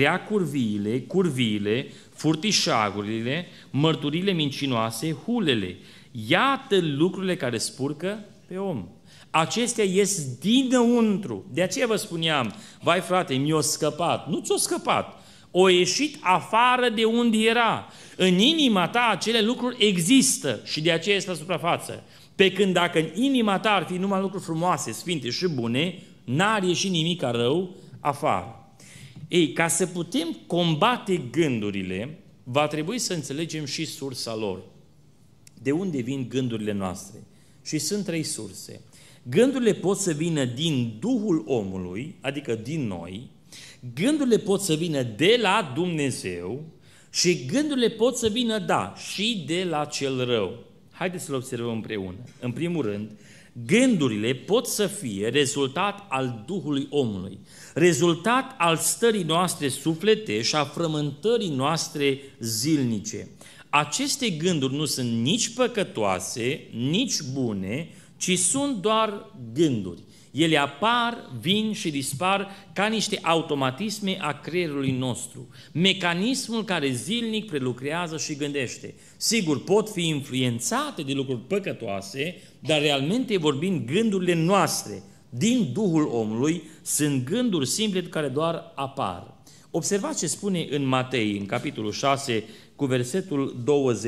curviile, furtișagurile, mărturile mincinoase, hulele. Iată lucrurile care spurcă pe om. Acestea ies dinăuntru. De aceea vă spuneam, vai frate, mi-o scăpat. Nu ți-o scăpat. O ieșit afară de unde era. În inima ta acele lucruri există și de aceea este la suprafață. Pe când dacă în inima ta ar fi numai lucruri frumoase, sfinte și bune, n-ar ieși nimic rău afară. Ei, ca să putem combate gândurile, va trebui să înțelegem și sursa lor. De unde vin gândurile noastre? Și sunt 3 surse. Gândurile pot să vină din Duhul omului, adică din noi, gândurile pot să vină de la Dumnezeu și gândurile pot să vină, și de la cel rău. Haideți să-l observăm împreună. În primul rând, gândurile pot să fie rezultat al Duhului omului, rezultat al stării noastre suflete și a frământării noastre zilnice. Aceste gânduri nu sunt nici păcătoase, nici bune, ci sunt doar gânduri. Ele apar, vin și dispar ca niște automatisme a creierului nostru. Mecanismul care zilnic prelucrează și gândește. Sigur, pot fi influențate de lucruri păcătoase, dar realmente vorbind gândurile noastre din Duhul omului sunt gânduri simple care doar apar. Observați ce spune în Matei, în capitolul 6, cu versetul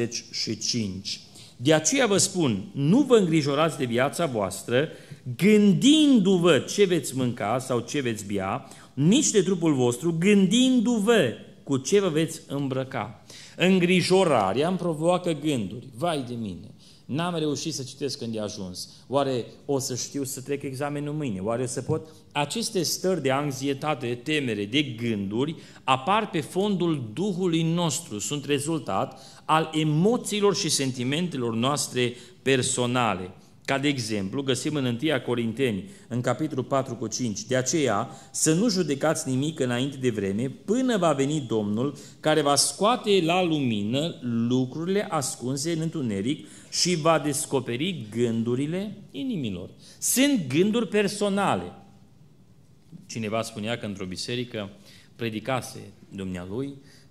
25. De aceea vă spun, nu vă îngrijorați de viața voastră, gândindu-vă ce veți mânca sau ce veți bea, nici de trupul vostru, gândindu-vă cu ce vă veți îmbrăca. Îngrijorarea îmi provoacă gânduri. Vai de mine! N-am reușit să citesc când e ajuns. Oare o să știu să trec examenul mâine? Oare o să pot? Aceste stări de anxietate, de temere, de gânduri apar pe fondul Duhului nostru. Sunt rezultat al emoțiilor și sentimentelor noastre personale. Ca de exemplu, găsim în 1 Corinteni, în capitolul 4:5, de aceea să nu judecați nimic înainte de vreme, până va veni Domnul, care va scoate la lumină lucrurile ascunse în întuneric și va descoperi gândurile inimilor. Sunt gânduri personale. Cineva spunea că într-o biserică predicase dumnealui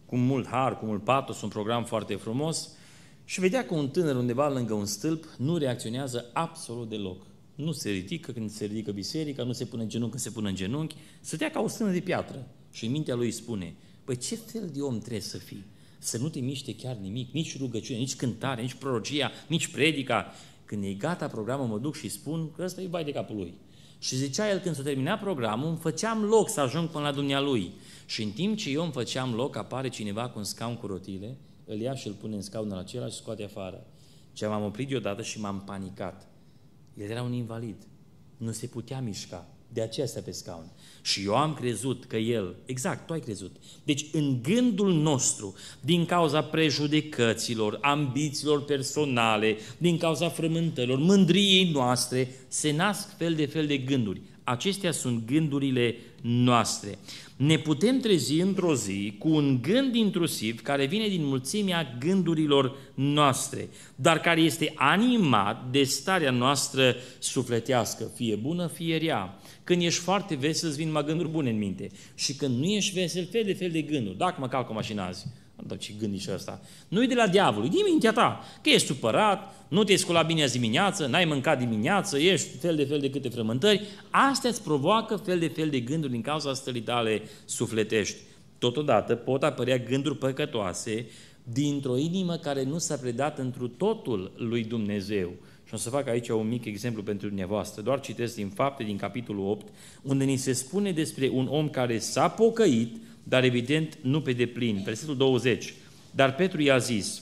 cu mult har, cu mult patos, un program foarte frumos și vedea că un tânăr undeva lângă un stâlp nu reacționează absolut deloc. Nu se ridică când se ridică biserica, nu se pune în genunchi când se pune în genunchi, stătea ca o stână de piatră. Și în mintea lui spune, păi ce fel de om trebuie să fii? Să nu te miște chiar nimic, nici rugăciune, nici cântare, nici prorocia, nici predica. Când e gata programul, mă duc și spun că ăsta e bai de capul lui. Și zicea el, când s-a terminat programul, îmi făceam loc să ajung până la dumnealui. Și în timp ce eu îmi făceam loc, apare cineva cu un scaun cu rotile, îl ia și îl pune în scaunul acela și scoate afară. Ce m-am oprit deodată și m-am panicat. El era un invalid. Nu se putea mișca. De aceea stă pe scaun. Și eu am crezut că el, exact, tu ai crezut. Deci în gândul nostru, din cauza prejudecăților, ambițiilor personale, din cauza frământărilor, mândriei noastre, se nasc fel de gânduri. Acestea sunt gândurile noastre. Ne putem trezi într-o zi cu un gând intrusiv care vine din mulțimea gândurilor noastre, dar care este animat de starea noastră sufletească, fie bună, fie rea. Când ești foarte vesel, îți vin numai gânduri bune în minte. Și când nu ești vesel, fel de gânduri. Dacă mă calc o mașină azi, dar ce gândi și ăsta? Nu-i de la diavolul, e din mintea ta. Că ești supărat, nu te-ai sculat bine azi dimineață, n-ai mâncat dimineață, ești fel de câte frământări. Astea îți provoacă fel de gânduri din cauza stării tale sufletești. Totodată pot apărea gânduri păcătoase dintr-o inimă care nu s-a predat întru totul lui Dumnezeu. Și o să fac aici un mic exemplu pentru dumneavoastră. Doar citesc din Fapte, din capitolul 8, unde ni se spune despre un om care s-a pocăit, dar evident nu pe deplin. Versetul 20. Dar Petru i-a zis,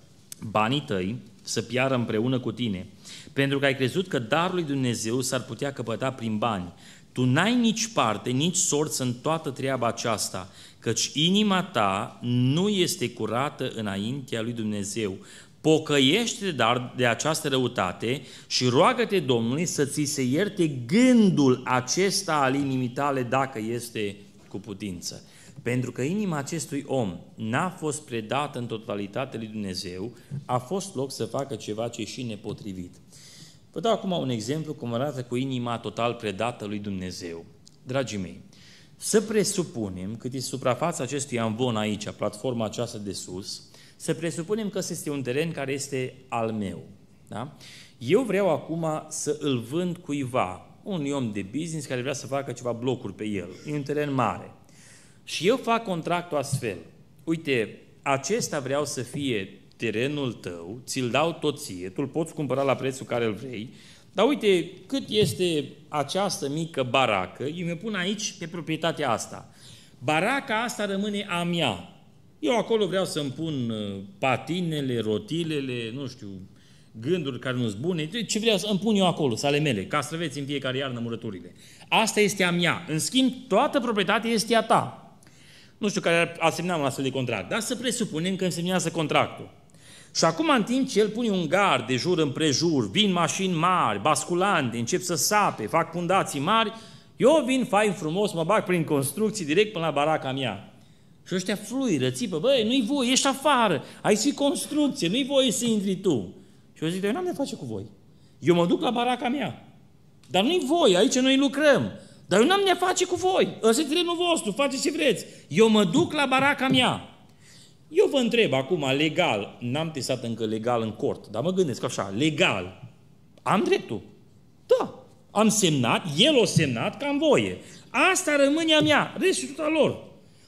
banii tăi să piară împreună cu tine, pentru că ai crezut că darul lui Dumnezeu s-ar putea căpăta prin bani. Tu n-ai nici parte, nici sorță în toată treaba aceasta, căci inima ta nu este curată înaintea lui Dumnezeu. Pocăiește-te dar de această răutate și roagă-te Domnului să ți se ierte gândul acesta al inimii tale dacă este cu putință. Pentru că inima acestui om n-a fost predată în totalitate lui Dumnezeu, a fost loc să facă ceva ce e și nepotrivit. Vă dau acum un exemplu cum arată cu inima total predată lui Dumnezeu. Dragii mei, să presupunem cât e suprafața acestui amvon aici, platforma aceasta de sus, să presupunem că este un teren care este al meu. Da? Eu vreau acum să îl vând cuiva, un om de business care vrea să facă ceva blocuri pe el. E un teren mare. Și eu fac contractul astfel. Uite, acesta vreau să fie terenul tău, ți-l dau tot ție, tu îl poți cumpăra la prețul care îl vrei, dar uite cât este această mică baracă, eu mi-o pun aici pe proprietatea asta. Baraca asta rămâne a mea. Eu acolo vreau să-mi pun patinele, rotilele, nu știu, gânduri care nu-s bune, ce vreau să îmi pun eu acolo, să ale mele, castraveți în fiecare iarnă, murăturile. Asta este a mea. În schimb, toată proprietatea este a ta. Nu știu care a semnat un astfel de contract, dar să presupunem că semnează contractul. Și acum, în timp ce el pune un gard de jur împrejur, vin mașini mari, basculante, încep să sape, fac fundații mari, eu vin fain frumos, mă bag prin construcții direct până la baraca mea. Și ăștia fluiră, țipă, băi, nu-i voie, ești afară, ai și construcție, nu-i voie să intri tu. Și eu zic, eu n-am de face cu voi. Eu mă duc la baraca mea. Dar nu-i voie, aici noi lucrăm. Dar eu n-am de face cu voi. Ăsta e terenul vostru, faceți ce vreți. Eu mă duc la baraca mea. Eu vă întreb acum, legal, n-am testat încă legal în cort, dar mă gândesc așa, legal, am dreptul? Da, am semnat, el a semnat că am voie. Asta rămâne a mea, restul tot al lor.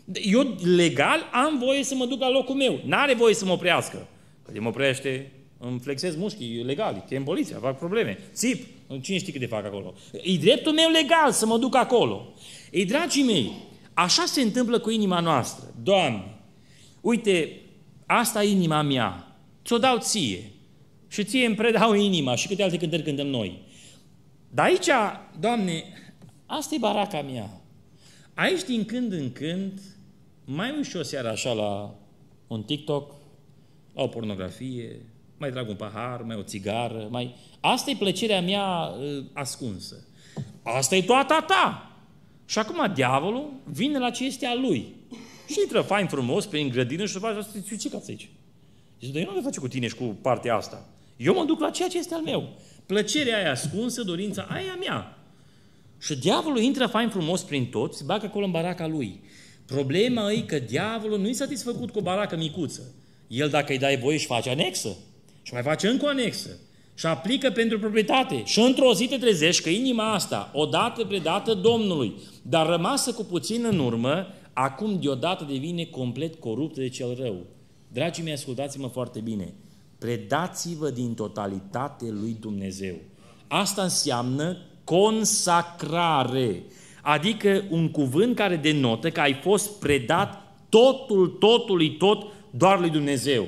Eu legal am voie să mă duc la locul meu, n-are voie să mă oprească. Că de mă oprește, îmi flexez mușchii legali, chem poliția, fac probleme, țip, cine știe cât de fac acolo. E dreptul meu legal să mă duc acolo. Ei, dragii mei, așa se întâmplă cu inima noastră. Doamne, uite, asta e inima mea, ți-o dau ție și ție îmi predau inima și câte alte cântări cântăm noi. Dar aici, Doamne, asta e baraca mea. Aici, din când în când, mai uit și o seară așa la un TikTok, la o pornografie, mai trag un pahar, mai o țigară, mai... Asta e plăcerea mea ascunsă. Asta e toată ta. Și acum diavolul vine la ce este a lui. Și intră fain frumos prin grădină și face asta, ce cați aici? Zice, dar eu nu le face cu tine și cu partea asta. Eu mă duc la ceea ce este al meu. Plăcerea aia ascunsă, dorința aia mea. Și diavolul intră fain frumos prin tot, se bagă acolo în baraca lui. Problema e că diavolul nu-i satisfăcut cu o baracă micuță. El, dacă îi dai voie, își face anexă. Și mai face încă o anexă. Și aplică pentru proprietate. Și într-o zi te trezești că inima asta, odată predată Domnului, dar rămasă cu puțin în urmă, acum deodată devine complet coruptă de cel rău. Dragii mei, ascultați-mă foarte bine. Predați-vă din totalitate lui Dumnezeu. Asta înseamnă consacrare. Adică un cuvânt care denotă că ai fost predat totului tot doar lui Dumnezeu.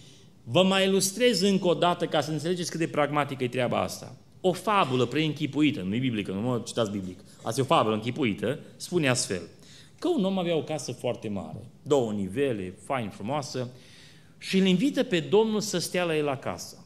Vă mai ilustrez încă o dată ca să înțelegeți cât de pragmatică e treaba asta. O fabulă preînchipuită, nu e biblică, nu mă citați biblic, asta e o fabulă închipuită, spune astfel, că un om avea o casă foarte mare, 2 nivele, fain, frumoasă, și îl invită pe Domnul să stea la el acasă.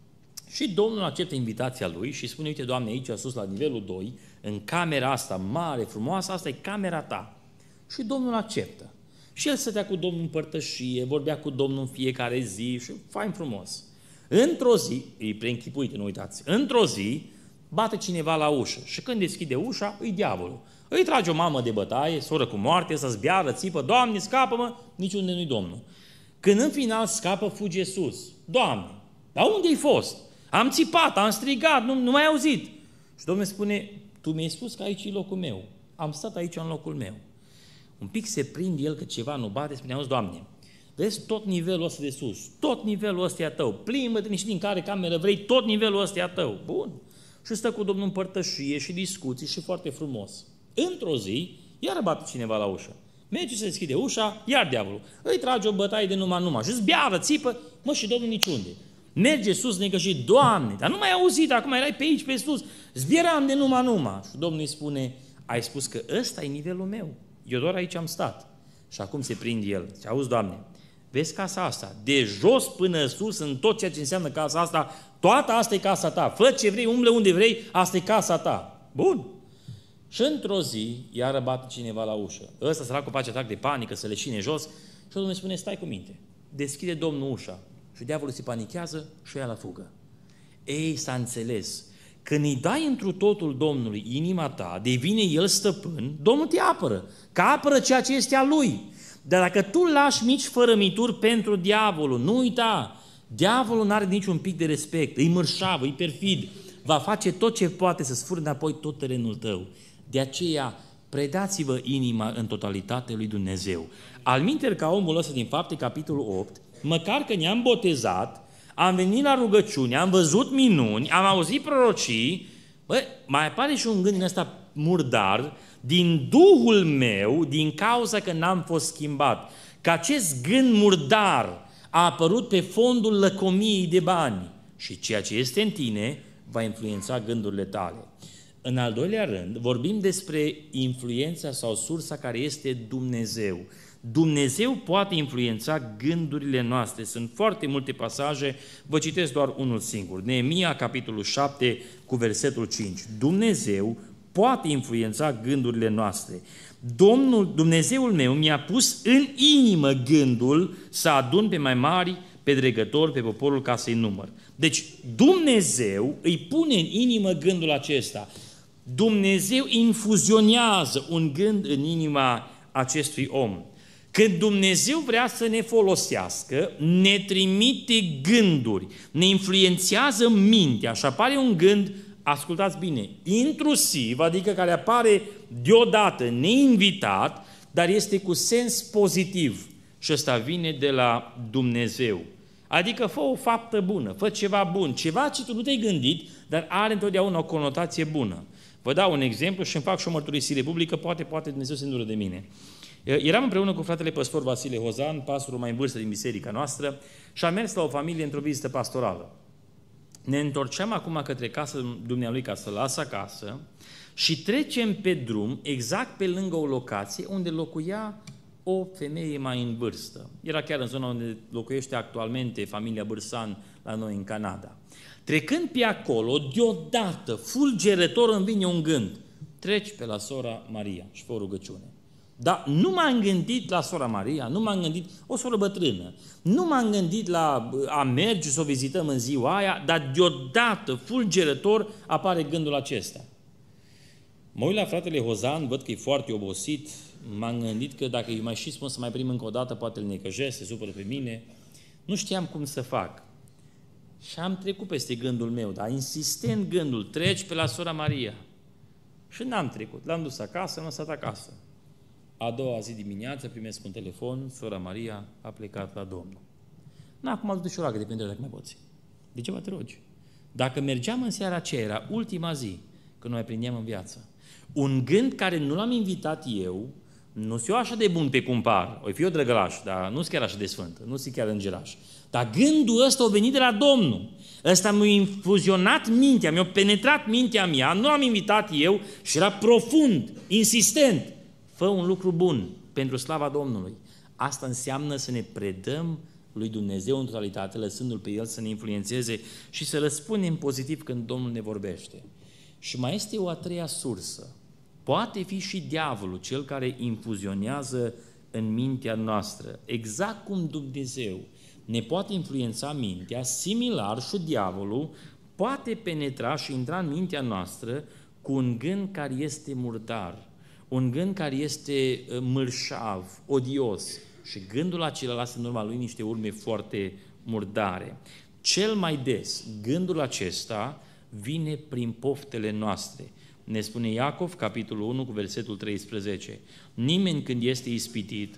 Și Domnul acceptă invitația lui și spune, uite, Doamne, aici sus la nivelul 2, în camera asta mare, frumoasă, asta e camera ta. Și Domnul acceptă. Și el stătea cu Domnul în părtășie, vorbea cu Domnul în fiecare zi și fain frumos. Într-o zi, e preînchipuită, nu uitați, într-o zi bate cineva la ușă și când deschide ușa, îi diavolul. Îi trage o mamă de bătaie, soră cu moarte, să zbiară, țipă, Doamne, scapă-mă, niciunde nu-i Domnul. Când în final scapă, fuge sus. Doamne, dar unde-ai fost? Am țipat, am strigat, nu m-ai auzit. Și Domnul spune, tu mi-ai spus că aici e locul meu. Am stat aici în locul meu. Un pic se prinde el că ceva nu bate, spune, auzi, Doamne, vezi tot nivelul ăsta de sus, tot nivelul ăsta e a tău, plimbă-te nici din care cameră vrei, tot nivelul ăsta e a tău. Bun. Și stă cu Domnul în părtășie și discuții și foarte frumos. Într-o zi, iar bate cineva la ușă. Merge să deschide ușa, iar diavolul. Îi trage o bătaie de numai și zbiară, țipă, mă, și Domnul niciunde. Merge sus, necăjit, Doamne, dar nu m-ai auzit, acum erai pe aici, pe sus, zbieram de numai. Și Domnul îi spune, ai spus că ăsta e nivelul meu, eu doar aici am stat. Și acum se prinde el, zice, auzi, Doamne, vezi casa asta, de jos până sus, în tot ceea ce înseamnă casa asta, toată asta e casa ta, fă ce vrei, umble unde vrei, asta e casa ta. Bun. Și într-o zi, iară bate cineva la ușă. Ăsta săracul face atac de panică, să leșine jos și Domnul îi spune, stai cu minte, deschide Domnul ușa. Și diavolul se panichează și ia la fugă. Ei, s-a înțeles. Când îi dai întru totul Domnului inima ta, devine El stăpân, Domnul te apără, că apără ceea ce este a Lui. Dar dacă tu lași mici fărămituri pentru diavolul, nu uita, diavolul nu are niciun pic de respect, îi mărșavă, îi perfid, va face tot ce poate să-ți fure înapoi tot terenul tău. De aceea, predați-vă inima în totalitate lui Dumnezeu. Alminteri ca omul ăsta din Fapte, capitolul 8, măcar că ne-am botezat, am venit la rugăciune, am văzut minuni, am auzit prorocii, mai apare și un gând din ăsta murdar, din Duhul meu, din cauza că n-am fost schimbat. Că acest gând murdar a apărut pe fondul lăcomiei de bani și ceea ce este în tine va influența gândurile tale. În al doilea rând, vorbim despre influența sau sursa care este Dumnezeu. Dumnezeu poate influența gândurile noastre. Sunt foarte multe pasaje, vă citesc doar unul singur. Neemia, capitolul 7, cu versetul 5. Dumnezeu poate influența gândurile noastre. Dumnezeul meu mi-a pus în inimă gândul să adun pe mai mari, pe dregători, pe poporul ca să-i număr. Deci Dumnezeu îi pune în inimă gândul acesta. Dumnezeu infuzionează un gând în inima acestui om. Când Dumnezeu vrea să ne folosească, ne trimite gânduri, ne influențează mintea și apare un gând, ascultați bine, intrusiv, adică care apare deodată, neinvitat, dar este cu sens pozitiv și ăsta vine de la Dumnezeu. Adică fă o faptă bună, fă ceva bun, ceva ce tu nu te-ai gândit, dar are întotdeauna o conotație bună. Vă dau un exemplu și îmi fac și o mărturisire publică, poate Dumnezeu se îndură de mine. Eram împreună cu fratele păstor Vasile Hozan, pastorul mai în vârstă din biserica noastră, și am mers la o familie într-o vizită pastorală. Ne întorceam acum către casa dumnealui ca să lasă acasă și trecem pe drum, exact pe lângă o locație unde locuia o femeie mai în vârstă. Era chiar în zona unde locuiește actualmente familia Bârsan la noi în Canada. Trecând pe acolo, deodată, fulgerător îmi vine un gând. Treci pe la sora Maria și fă o rugăciune. Dar nu m-am gândit la sora Maria, nu m-am gândit, o soră bătrână, nu m-am gândit la a merge să o vizităm în ziua aia, dar deodată, fulgerător, apare gândul acesta. Mă uit la fratele Hozan, văd că e foarte obosit, m-am gândit că dacă îi mai și spun să mai prim încă o dată, poate îl necăjesc, se supără pe mine. Nu știam cum să fac. Și am trecut peste gândul meu, dar insistent gândul, treci pe la sora Maria. Și n-am trecut. L-am dus acasă, am lăsat acasă. A doua zi dimineață primesc un telefon, sora Maria a plecat la Domnul. Acum a dus și o ragă, depinde dacă mai poți. De ce te rogi? Dacă mergeam în seara aceea, era ultima zi, când noi prindeam în viață. Un gând care nu l-am invitat eu, nu sunt eu așa de bun pe cum par, o fi eu drăgălaș, dar nu sunt chiar așa de sfânt, nu sunt chiar îngeraș. Dar gândul ăsta a venit de la Domnul. Ăsta mi-a infuzionat mintea, mi-a penetrat mintea mea, nu l-am invitat eu și era profund, insistent. Fă un lucru bun pentru slava Domnului. Asta înseamnă să ne predăm lui Dumnezeu în totalitate, lăsându-L pe El să ne influențeze și să răspundem pozitiv când Domnul ne vorbește. Și mai este o a treia sursă. Poate fi și diavolul cel care infuzionează în mintea noastră. Exact cum Dumnezeu ne poate influența mintea, similar și diavolul poate penetra și intra în mintea noastră cu un gând care este murdar, un gând care este mărșav, odios. Și gândul acela lasă în urma lui niște urme foarte murdare. Cel mai des, gândul acesta vine prin poftele noastre. Ne spune Iacov, capitolul 1, cu versetul 13. Nimeni când este ispitit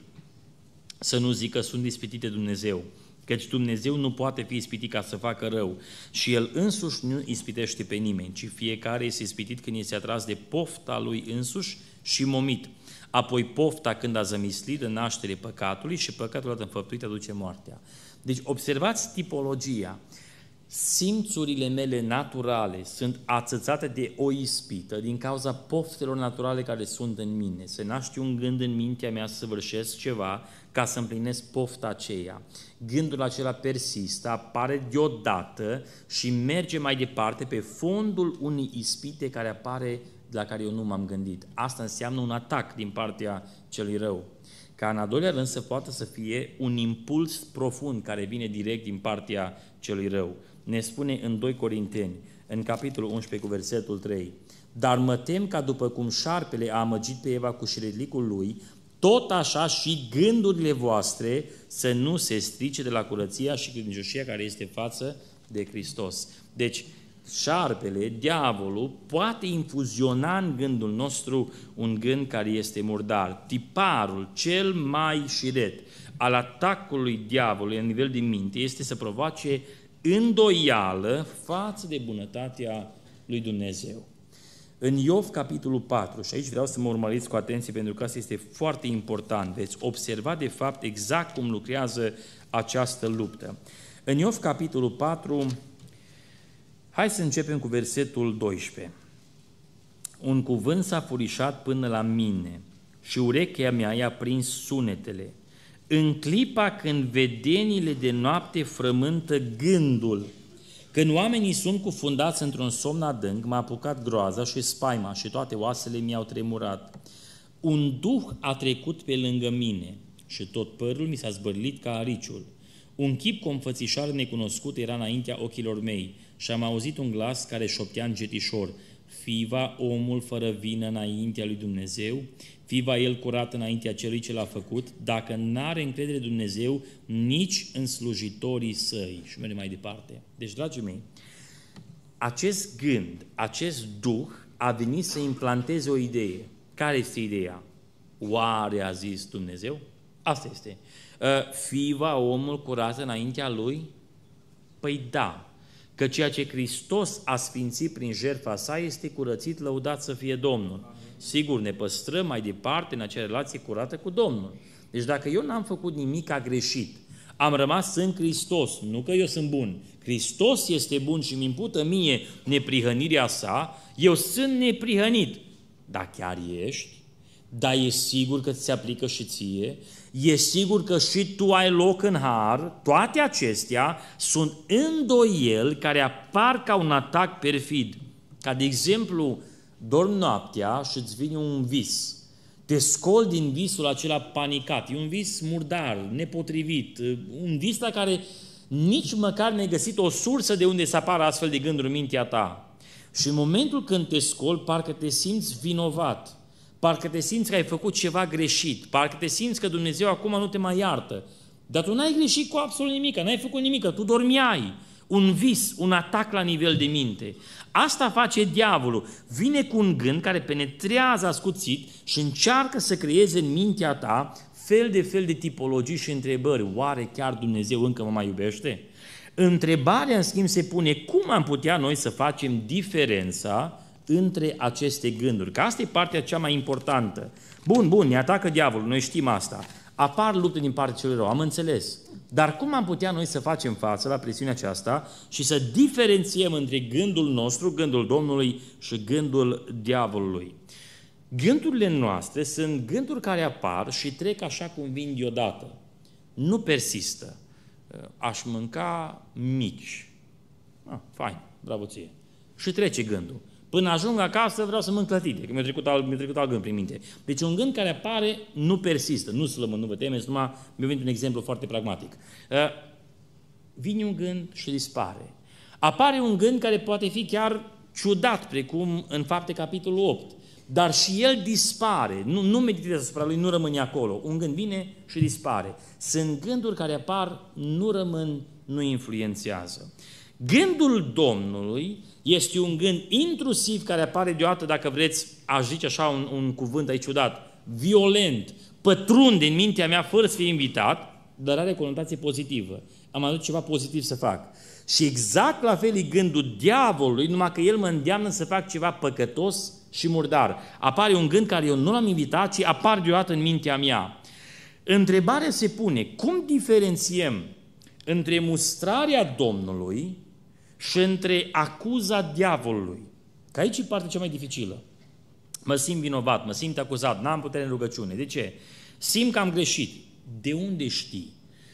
să nu zică sunt ispitit de Dumnezeu, căci Dumnezeu nu poate fi ispitit ca să facă rău și El însuși nu ispitește pe nimeni, ci fiecare este ispitit când este atras de pofta lui însuși și momit. Apoi pofta când a zămislit dă naștere păcatului și păcatul odată înfăptuit aduce moartea. Deci observați tipologia. Simțurile mele naturale sunt ațățate de o ispită din cauza poftelor naturale care sunt în mine. Se naște un gând în mintea mea să săvârșesc ceva ca să împlinesc pofta aceea. Gândul acela persistă, apare deodată și merge mai departe pe fondul unei ispite care apare la care eu nu m-am gândit. Asta înseamnă un atac din partea celui rău. Ca în al doilea rând să poată să fie un impuls profund care vine direct din partea celui rău. Ne spune în 2 Corinteni, în capitolul 11 cu versetul 3, dar mă tem ca după cum șarpele a amăgit pe Eva cu șiretlicul lui, tot așa și gândurile voastre să nu se strice de la curăția și credincioșia care este față de Hristos. Deci, șarpele, diavolul, poate infuziona în gândul nostru un gând care este murdar. Tiparul cel mai șiret al atacului diavolului la nivel de minte este să provoace îndoială față de bunătatea lui Dumnezeu. În Iov, capitolul 4, și aici vreau să mă urmăriți cu atenție pentru că asta este foarte important, veți observa de fapt exact cum lucrează această luptă. În Iov, capitolul 4, hai să începem cu versetul 12. Un cuvânt s-a furișat până la mine și urechea mea i-a prins sunetele. În clipa când vedenile de noapte frământă gândul, când oamenii sunt cufundați într-un somn adânc, m-a apucat groaza și spaima și toate oasele mi-au tremurat. Un duh a trecut pe lângă mine și tot părul mi s-a zbărlit ca ariciul. Un chip cu o înfățișare necunoscută era înaintea ochilor mei și am auzit un glas care șoptea încetișor: fii va omul fără vină înaintea lui Dumnezeu, fii va el curat înaintea celui ce l-a făcut, dacă n-are încredere Dumnezeu nici în slujitorii săi. Și mergem mai departe. Deci, dragii mei, acest gând, acest duh a venit să implanteze o idee. Care este ideea? Oare a zis Dumnezeu? Asta este. Fii va omul curat înaintea lui? Păi da, că ceea ce Hristos a sfințit prin jertfa sa este curățit, lăudat să fie Domnul. Sigur, ne păstrăm mai departe în acea relație curată cu Domnul. Deci dacă eu n-am făcut nimic greșit, am rămas în Hristos, nu că eu sunt bun, Hristos este bun și îmi impută mie neprihănirea sa, eu sunt neprihănit. Dar chiar ești? Dar e sigur că ți se aplică și ție? E sigur că și tu ai loc în har? Toate acestea sunt îndoieli care apar ca un atac perfid. Ca de exemplu, dormi noaptea și îți vine un vis. Te scoli din visul acela panicat. E un vis murdar, nepotrivit, un vis la care nici măcar n-ai găsit o sursă de unde să apară astfel de gânduri în mintea ta. Și în momentul când te scoli, parcă te simți vinovat, parcă te simți că ai făcut ceva greșit, parcă te simți că Dumnezeu acum nu te mai iartă. Dar tu n-ai greșit cu absolut nimic, n-ai făcut nimic, tu dormeai. Un vis, un atac la nivel de minte. Asta face diavolul. Vine cu un gând care penetrează ascuțit și încearcă să creeze în mintea ta fel de tipologii și întrebări. Oare chiar Dumnezeu încă mă mai iubește? Întrebarea, în schimb, se pune cum am putea noi să facem diferența între aceste gânduri. Că asta e partea cea mai importantă. Bun, ne atacă diavolul, noi știm asta. Apar lupte din partea celor rău, am înțeles. Dar cum am putea noi să facem față la presiunea aceasta și să diferențiem între gândul nostru, gândul Domnului și gândul diavolului? Gândurile noastre sunt gânduri care apar și trec așa cum vin deodată. Nu persistă. Aș mânca mici. Fain, bravo ție. Și trece gândul. Până ajung acasă vreau să mâncc clătite, că mi-a trecut alt gând prin minte. Deci un gând care apare nu persistă, nu slămă, nu vă temeți, numai mi-a venit un exemplu foarte pragmatic. Vine un gând și dispare. Apare un gând care poate fi chiar ciudat, precum în Fapte capitolul 8, dar și el dispare, nu meditează asupra lui, nu rămâne acolo. Un gând vine și dispare. Sunt gânduri care apar, nu rămân, nu influențează. Gândul Domnului este un gând intrusiv care apare deodată, dacă vreți, aș zice așa un cuvânt aici ciudat, violent, pătrunde în mintea mea fără să fie invitat, dar are conotație pozitivă. Am adus ceva pozitiv să fac. Și exact la fel e gândul diavolului, numai că el mă îndeamnă să fac ceva păcătos și murdar. Apare un gând care eu nu l-am invitat, ci apar deodată în mintea mea. Întrebarea se pune, cum diferențiem între mustrarea Domnului și între acuza diavolului? Că aici e partea cea mai dificilă. Mă simt vinovat, mă simt acuzat, n-am putere în rugăciune. De ce? Simt că am greșit. De unde știi?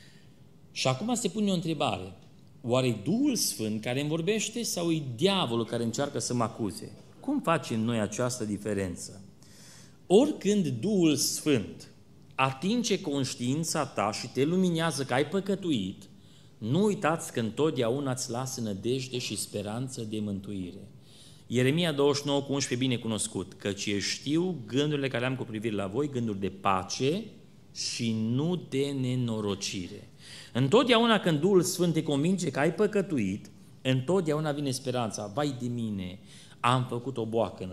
Și acum se pune o întrebare. Oare e Duhul Sfânt care îmi vorbește sau e diavolul care încearcă să mă acuze? Cum facem noi această diferență? Oricând Duhul Sfânt atinge conștiința ta și te luminează că ai păcătuit, nu uitați că întotdeauna îți lasă nădejde și speranță de mântuire. Ieremia 29:11 bine cunoscut, căci eu știu gândurile care am cu privire la voi, gânduri de pace și nu de nenorocire. Întotdeauna când Duhul Sfânt te convinge că ai păcătuit, întotdeauna vine speranța. Vai de mine, am făcut o boacănă,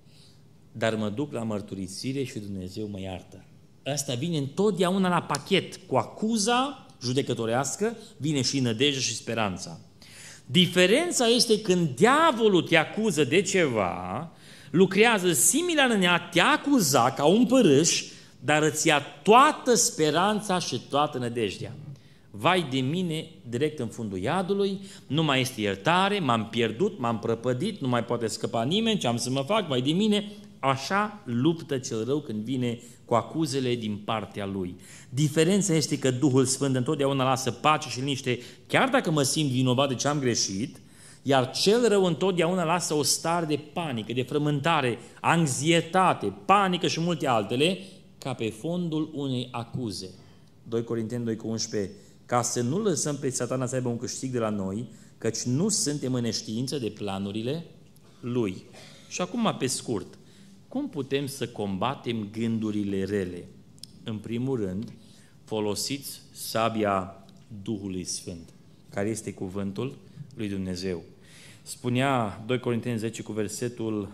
dar mă duc la mărturisire și Dumnezeu mă iartă. Asta vine întotdeauna la pachet. Cu acuza judecătorească vine și nădejdea și speranța. Diferența este când diavolul te acuză de ceva, lucrează similar în ea, te acuza ca un părâș, dar îți ia toată speranța și toată nădejdea. Vai de mine, direct în fundul iadului, nu mai este iertare, m-am pierdut, m-am prăpădit, nu mai poate scăpa nimeni, ce am să mă fac, vai de mine. Așa luptă cel rău când vine cu acuzele din partea lui. Diferența este că Duhul Sfânt întotdeauna lasă pace și liniște, chiar dacă mă simt vinovat de ce am greșit, iar cel rău întotdeauna lasă o stare de panică, de frământare, anxietate, panică și multe altele, ca pe fondul unei acuze. 2 Corinteni 2:11, ca să nu lăsăm pe Satana să aibă un câștig de la noi, căci nu suntem în neștiință de planurile lui. Și acum, pe scurt, cum putem să combatem gândurile rele? În primul rând, folosiți sabia Duhului Sfânt, care este cuvântul lui Dumnezeu. Spunea 2 Corinteni 10 cu versetul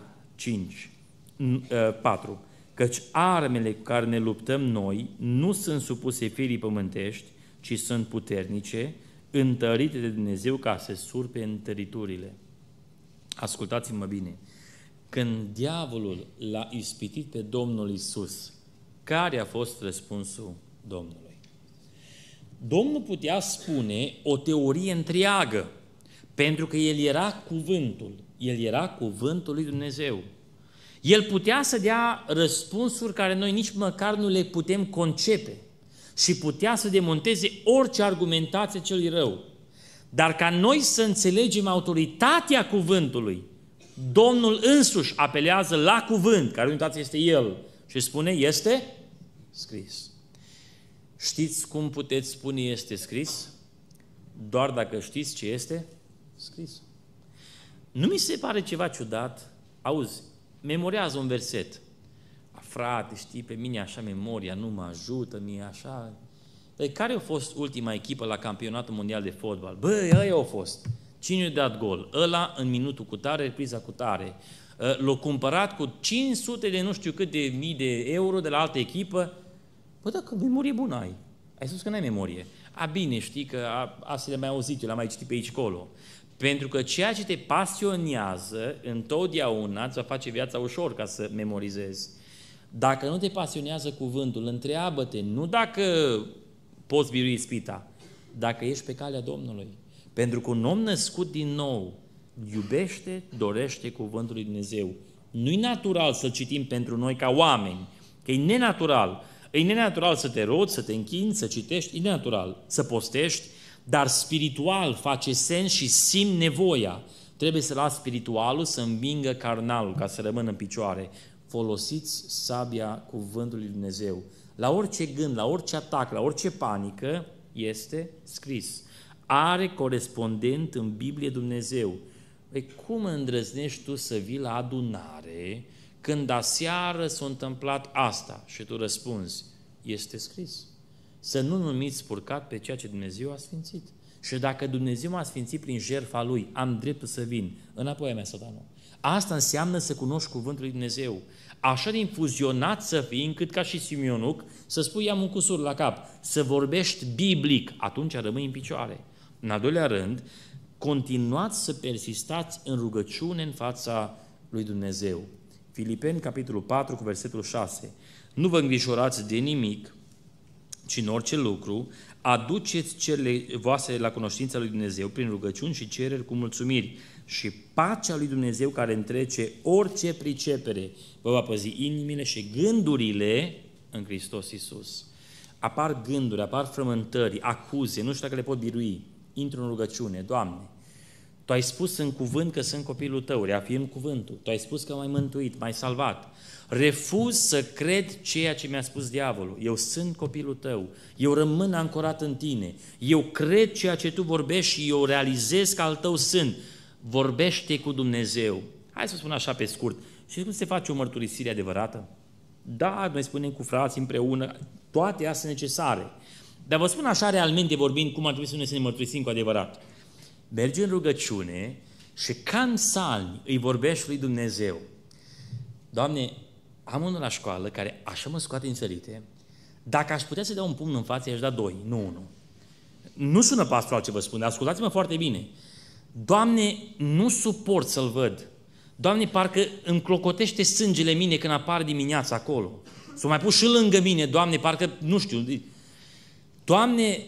4, căci armele cu care ne luptăm noi nu sunt supuse firii pământești, ci sunt puternice, întărite de Dumnezeu ca să surpe întăriturile. Ascultați-mă bine. Când diavolul l-a ispitit pe Domnul Iisus, care a fost răspunsul Domnului? Domnul putea spune o teorie întreagă, pentru că El era cuvântul. El era cuvântul lui Dumnezeu. El putea să dea răspunsuri care noi nici măcar nu le putem concepe și putea să demonteze orice argumentație celui rău. Dar ca noi să înțelegem autoritatea cuvântului, Domnul însuși apelează la cuvânt, care uitați este El, și spune, este scris. Știți cum puteți spune este scris? Doar dacă știți ce este scris. Nu mi se pare ceva ciudat? Auzi, memorează un verset. Frate, știi, pe mine așa memoria nu mă ajută, mie așa... Păi care a fost ultima echipă la campionatul mondial de fotbal? Băi, ăia au fost. Cine a dat gol? Ăla în minutul cu tare, repriza cu tare. L-a cumpărat cu 500 de nu știu cât de mii de euro de la altă echipă. Bă, dacă memorie bună ai. Ai spus că n-ai memorie. Bine, știi că asta le-am mai auzit, eu l-am mai citit pe aici colo. Pentru că ceea ce te pasionează, întotdeauna îți va face viața ușor ca să memorizezi. Dacă nu te pasionează cuvântul, întreabă-te, nu dacă poți birui ispita, dacă ești pe calea Domnului. Pentru că un om născut din nou iubește, dorește cuvântul lui Dumnezeu. Nu-i natural să-l citim pentru noi ca oameni, că e nenatural. E nenatural să te rogi, să te închini, să citești, e nenatural să postești, dar spiritual face sens și simt nevoia. Trebuie să las spiritualul să învingă carnalul ca să rămână în picioare. Folosiți sabia cuvântului lui Dumnezeu. La orice gând, la orice atac, la orice panică, este scris. Are corespondent în Biblie Dumnezeu. Păi cum îndrăznești tu să vii la adunare când aseară s-a întâmplat asta? Și tu răspunzi, este scris. Să nu numiți purcat pe ceea ce Dumnezeu a sfințit. Și dacă Dumnezeu m-a sfințit prin jertfa Lui, am dreptul să vin. Înapoi a mea, Satanul. Asta înseamnă să cunoști cuvântul lui Dumnezeu. Așa de infuzionat să fii, încât ca și Simionuc, să spui, am un cusur la cap, să vorbești biblic, atunci rămâi în picioare. În al doilea rând, continuați să persistați în rugăciune în fața lui Dumnezeu. Filipeni, capitolul 4, cu versetul 6. Nu vă îngrijorați de nimic, ci în orice lucru, aduceți cererile voastre la cunoștința lui Dumnezeu prin rugăciuni și cereri cu mulțumiri. Și pacea lui Dumnezeu care întrece orice pricepere vă va păzi inimile și gândurile în Hristos Iisus. Apar gânduri, apar frământări, acuze, nu știu dacă le pot birui. Intru în rugăciune, Doamne, Tu ai spus în cuvânt că sunt copilul Tău, reafirm cuvântul, Tu ai spus că m-ai mântuit, m-ai salvat. Refuz să cred ceea ce mi-a spus diavolul. Eu sunt copilul Tău, eu rămân ancorat în Tine, eu cred ceea ce Tu vorbești și eu realizez că al Tău sunt. Vorbește cu Dumnezeu. Hai să spun așa pe scurt. Și cum se face o mărturisire adevărată? Da, noi spunem cu frații împreună, toate astea sunt necesare. Dar vă spun așa realmente vorbind cum ar trebui să ne mărturisim cu adevărat. Mergi în rugăciune și ca în psalmi îi vorbești lui Dumnezeu. Doamne, am unul la școală care așa mă scoate în sărite, dacă aș putea să dau un pumn în față, i-aș da doi, nu unul. Nu sună pastoral ce vă spun, dar ascultați-mă foarte bine. Doamne, nu suport să-l văd. Doamne, parcă îmi clocotește sângele mine când apar dimineața acolo. S-o mai pus și lângă mine, Doamne, parcă, nu știu. Doamne,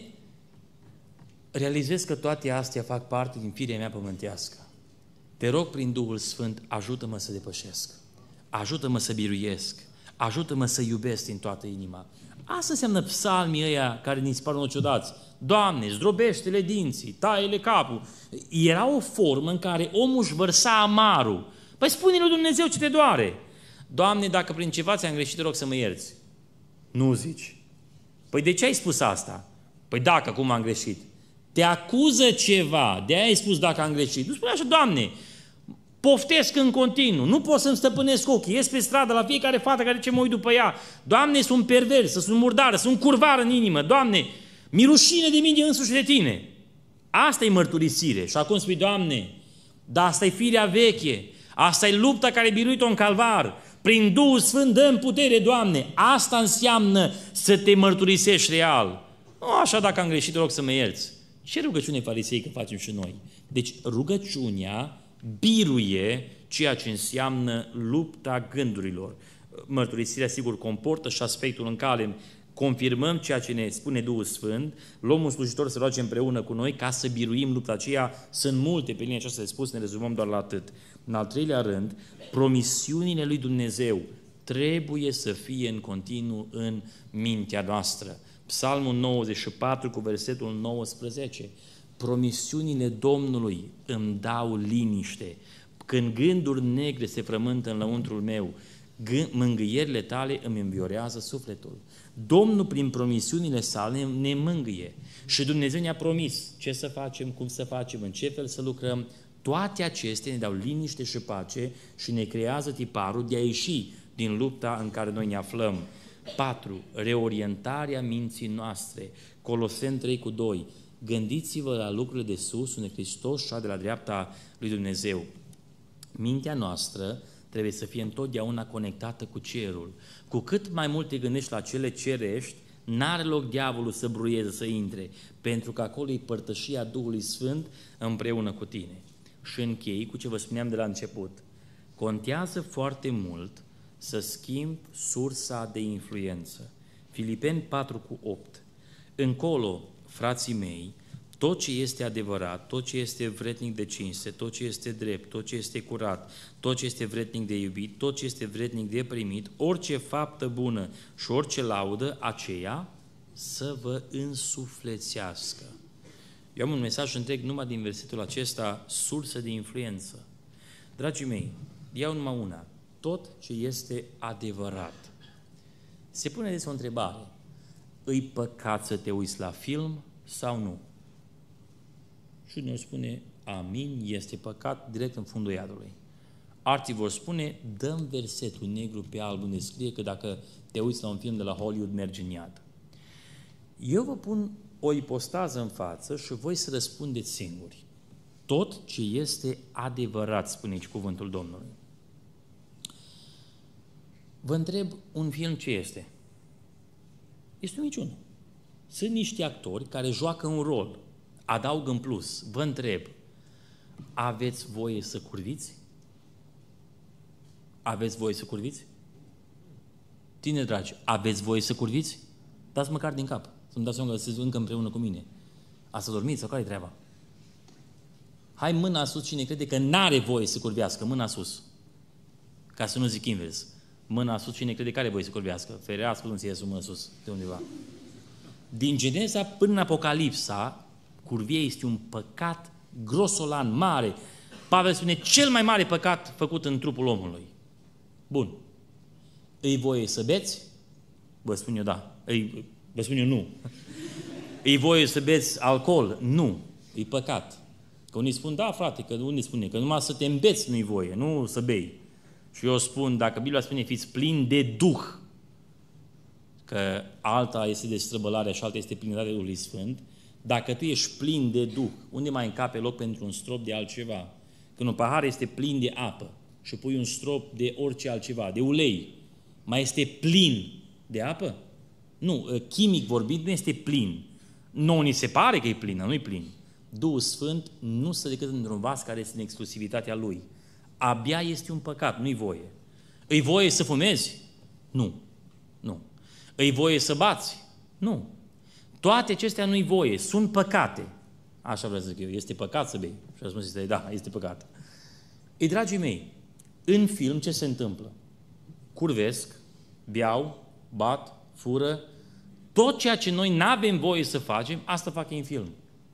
realizez că toate astea fac parte din firea mea pământească. Te rog prin Duhul Sfânt, ajută-mă să depășesc. Ajută-mă să biruiesc. Ajută-mă să iubesc din toată inima. Asta înseamnă psalmii ăia care ni se par ciudați. Doamne, zdrobește-le dinții, taie-le capul. Era o formă în care omul își vărsa amarul. Păi spune lui Dumnezeu ce te doare. Doamne, dacă prin ceva ți-am greșit, te rog să mă ierți. Nu zici. Păi de ce ai spus asta? Păi dacă, cum am greșit? Te acuză ceva, de aia ai spus dacă am greșit. Nu spune așa, Doamne, poftesc în continuu, nu pot să-mi stăpânesc ochii, ies pe stradă la fiecare fată care ce mă uit după ea. Doamne, sunt perversă, sunt murdară, sunt curvară în inimă. Doamne, mi rușine de mine însuși de Tine. Asta e mărturisire. Și acum spui, Doamne, dar asta e firea veche, asta e lupta care biruit-o în calvar. Prin Duhul Sfânt dă-mi putere, Doamne. Asta înseamnă să te mărturisești real. Nu așa, dacă am greșit, te rog să mă ierți. Ce rugăciune fariseică facem și noi? Deci rugăciunea biruie ceea ce înseamnă lupta gândurilor. Mărturisirea, sigur, comportă și aspectul în care confirmăm ceea ce ne spune Duhul Sfânt, luăm un slujitor să roage împreună cu noi ca să biruim lupta aceea. Sunt multe pe linia aceasta de spus, ne rezumăm doar la atât. În al treilea rând, promisiunile lui Dumnezeu trebuie să fie în continuu în mintea noastră. Psalmul 94 cu versetul 19. Promisiunile Domnului îmi dau liniște. Când gânduri negre se frământă în lăuntrul meu, mângâierile Tale îmi înviorează sufletul. Domnul prin promisiunile Sale ne mângâie. Și Dumnezeu ne-a promis ce să facem, cum să facem, în ce fel să lucrăm. Toate acestea ne dau liniște și pace și ne creează tiparul de a ieși din lupta în care noi ne aflăm. 4. Reorientarea minții noastre. Coloseni 3:2. Gândiți-vă la lucrurile de sus, unde Hristos șade la dreapta lui Dumnezeu. Mintea noastră trebuie să fie întotdeauna conectată cu cerul. Cu cât mai mult te gândești la cele cerești, n-are loc diavolul să bruieze, să intre, pentru că acolo e părtășia Duhului Sfânt împreună cu tine. Și închei cu ce vă spuneam de la început. Contează foarte mult să schimbi sursa de influență. Filipeni 4:8. Încolo, frații mei, tot ce este adevărat, tot ce este vrednic de cinste, tot ce este drept, tot ce este curat, tot ce este vrednic de iubit, tot ce este vrednic de primit, orice faptă bună și orice laudă, aceea să vă însuflețească. Eu am un mesaj întreg numai din versetul acesta, sursă de influență. Dragii mei, iau numai una. Tot ce este adevărat. Se pune des o întrebare. Îi păcat să te uiți la film sau nu? Și ne spune, amin, este păcat, direct în fundul iadului. Alții vor spune, dăm versetul negru pe alb unde scrie că dacă te uiți la un film de la Hollywood, mergi în iad. Eu vă pun o ipostază în față și voi să răspundeți singuri. Tot ce este adevărat, spune aici cuvântul Domnului. Vă întreb, un film ce este? Este un niciunul. Sunt niște actori care joacă un rol, adaugă în plus. Vă întreb, aveți voie să curviți? Aveți voie să curviți? Tineri dragi, aveți voie să curviți? Dați măcar din cap, să-mi dați seama că sunteți încă împreună cu mine. Ați dormit sau care e treaba? Hai mâna sus cine crede că n-are voie să curvească, mâna sus. Ca să nu zic invers. Mâna sus cine crede că are voie să curvească. Ferească, nu-ți ies o mână sus de undeva. Din Geneza până în Apocalipsa, curvie este un păcat grosolan, mare. Pavel spune, cel mai mare păcat făcut în trupul omului. Bun. Îi voie să beți? Vă spun eu da. Vă spun eu nu. Îi voie să beți alcool? Nu. E păcat. Că unii spun, da frate, că unii spune că numai să te îmbeți nu-i voie, nu să bei. Și eu spun, dacă Biblia spune fiți plini de Duh, că alta este destrăbălarea și alta este plinătatea Duhului Sfânt, dacă tu ești plin de Duh, unde mai încape loc pentru un strop de altceva? Când un pahar este plin de apă și pui un strop de orice altceva, de ulei, mai este plin de apă? Nu, chimic vorbind, nu este plin. Nu ni se pare că e plină, nu e plin. Duhul Sfânt nu stă decât într-un vas care este în exclusivitatea Lui. Abia este un păcat, nu-i voie. Îi voie să fumezi? Nu. Nu. Îi voie să bați? Nu. Toate acestea nu-i voie, sunt păcate. Așa vreau să zic eu, este păcat să bei. Și răspunsul este, da, este păcat. Ei, dragii mei, în film ce se întâmplă? Curvesc, beau, bat, fură, tot ceea ce noi n-avem voie să facem, asta fac în film.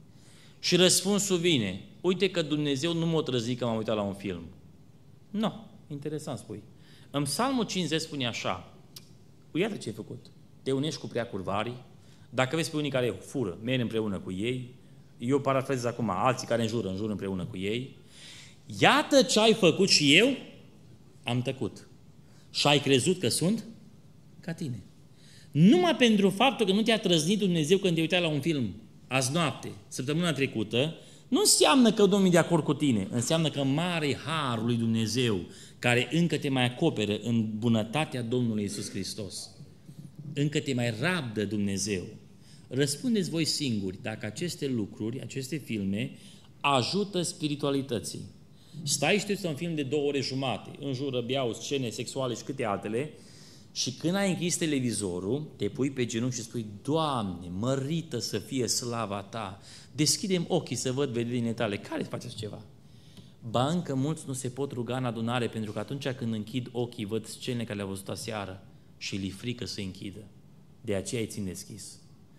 Și răspunsul vine, uite că Dumnezeu nu m-a trezit că m-am uitat la un film. Nu, interesant spui. În Psalmul 50 spune așa, uite ce ai făcut, te unești cu preacurvarii, dacă vezi pe unii care fură, mergi împreună cu ei, eu parafrazez acum, alții care înjură împreună cu ei, iată ce ai făcut și eu am tăcut. Și ai crezut că sunt ca tine. Numai pentru faptul că nu te-a trăznit Dumnezeu când te uitai la un film azi noapte, săptămâna trecută, nu înseamnă că Domnul e de acord cu tine, înseamnă că mare harul lui Dumnezeu, care încă te mai acoperă în bunătatea Domnului Iisus Hristos. Încă te mai rabdă Dumnezeu. Răspundeți voi singuri dacă aceste lucruri, aceste filme, ajută spiritualității. Stai și te uiți la un film de 2 ore jumate, înjură, beau, scene sexuale și câte altele, și când ai închis televizorul, te pui pe genunchi și spui, Doamne, mărită să fie slava Ta, deschide-mi ochii să văd vedenile Tale. Care faceți ceva? Ba încă mulți nu se pot ruga în adunare, pentru că atunci când închid ochii, văd scenele care le-au văzut aseară și li frică să închidă. De aceea îi țin deschis.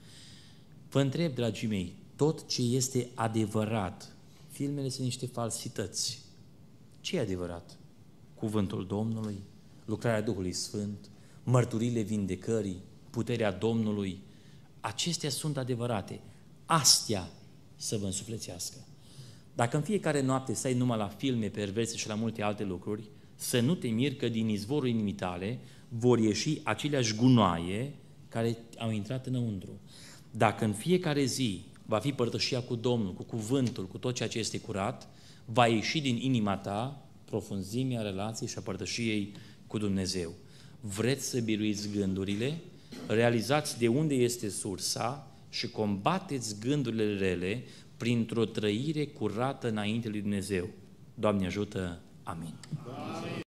Vă întreb, dragii mei, tot ce este adevărat, filmele sunt niște falsități. Ce e adevărat? Cuvântul Domnului, lucrarea Duhului Sfânt, mărturile vindecării, puterea Domnului, acestea sunt adevărate. Astea să vă însuflețească. Dacă în fiecare noapte stai numai la filme perverse și la multe alte lucruri, să nu te miri că din izvorul inimii tale vor ieși aceleași gunoaie care au intrat înăuntru. Dacă în fiecare zi va fi părtășia cu Domnul, cu cuvântul, cu tot ceea ce este curat, va ieși din inima ta profunzimea relației și a părtășiei cu Dumnezeu. Vreți să biruiți gândurile? Realizați de unde este sursa și combateți gândurile rele printr-o trăire curată înainte lui Dumnezeu. Doamne ajută! Amin.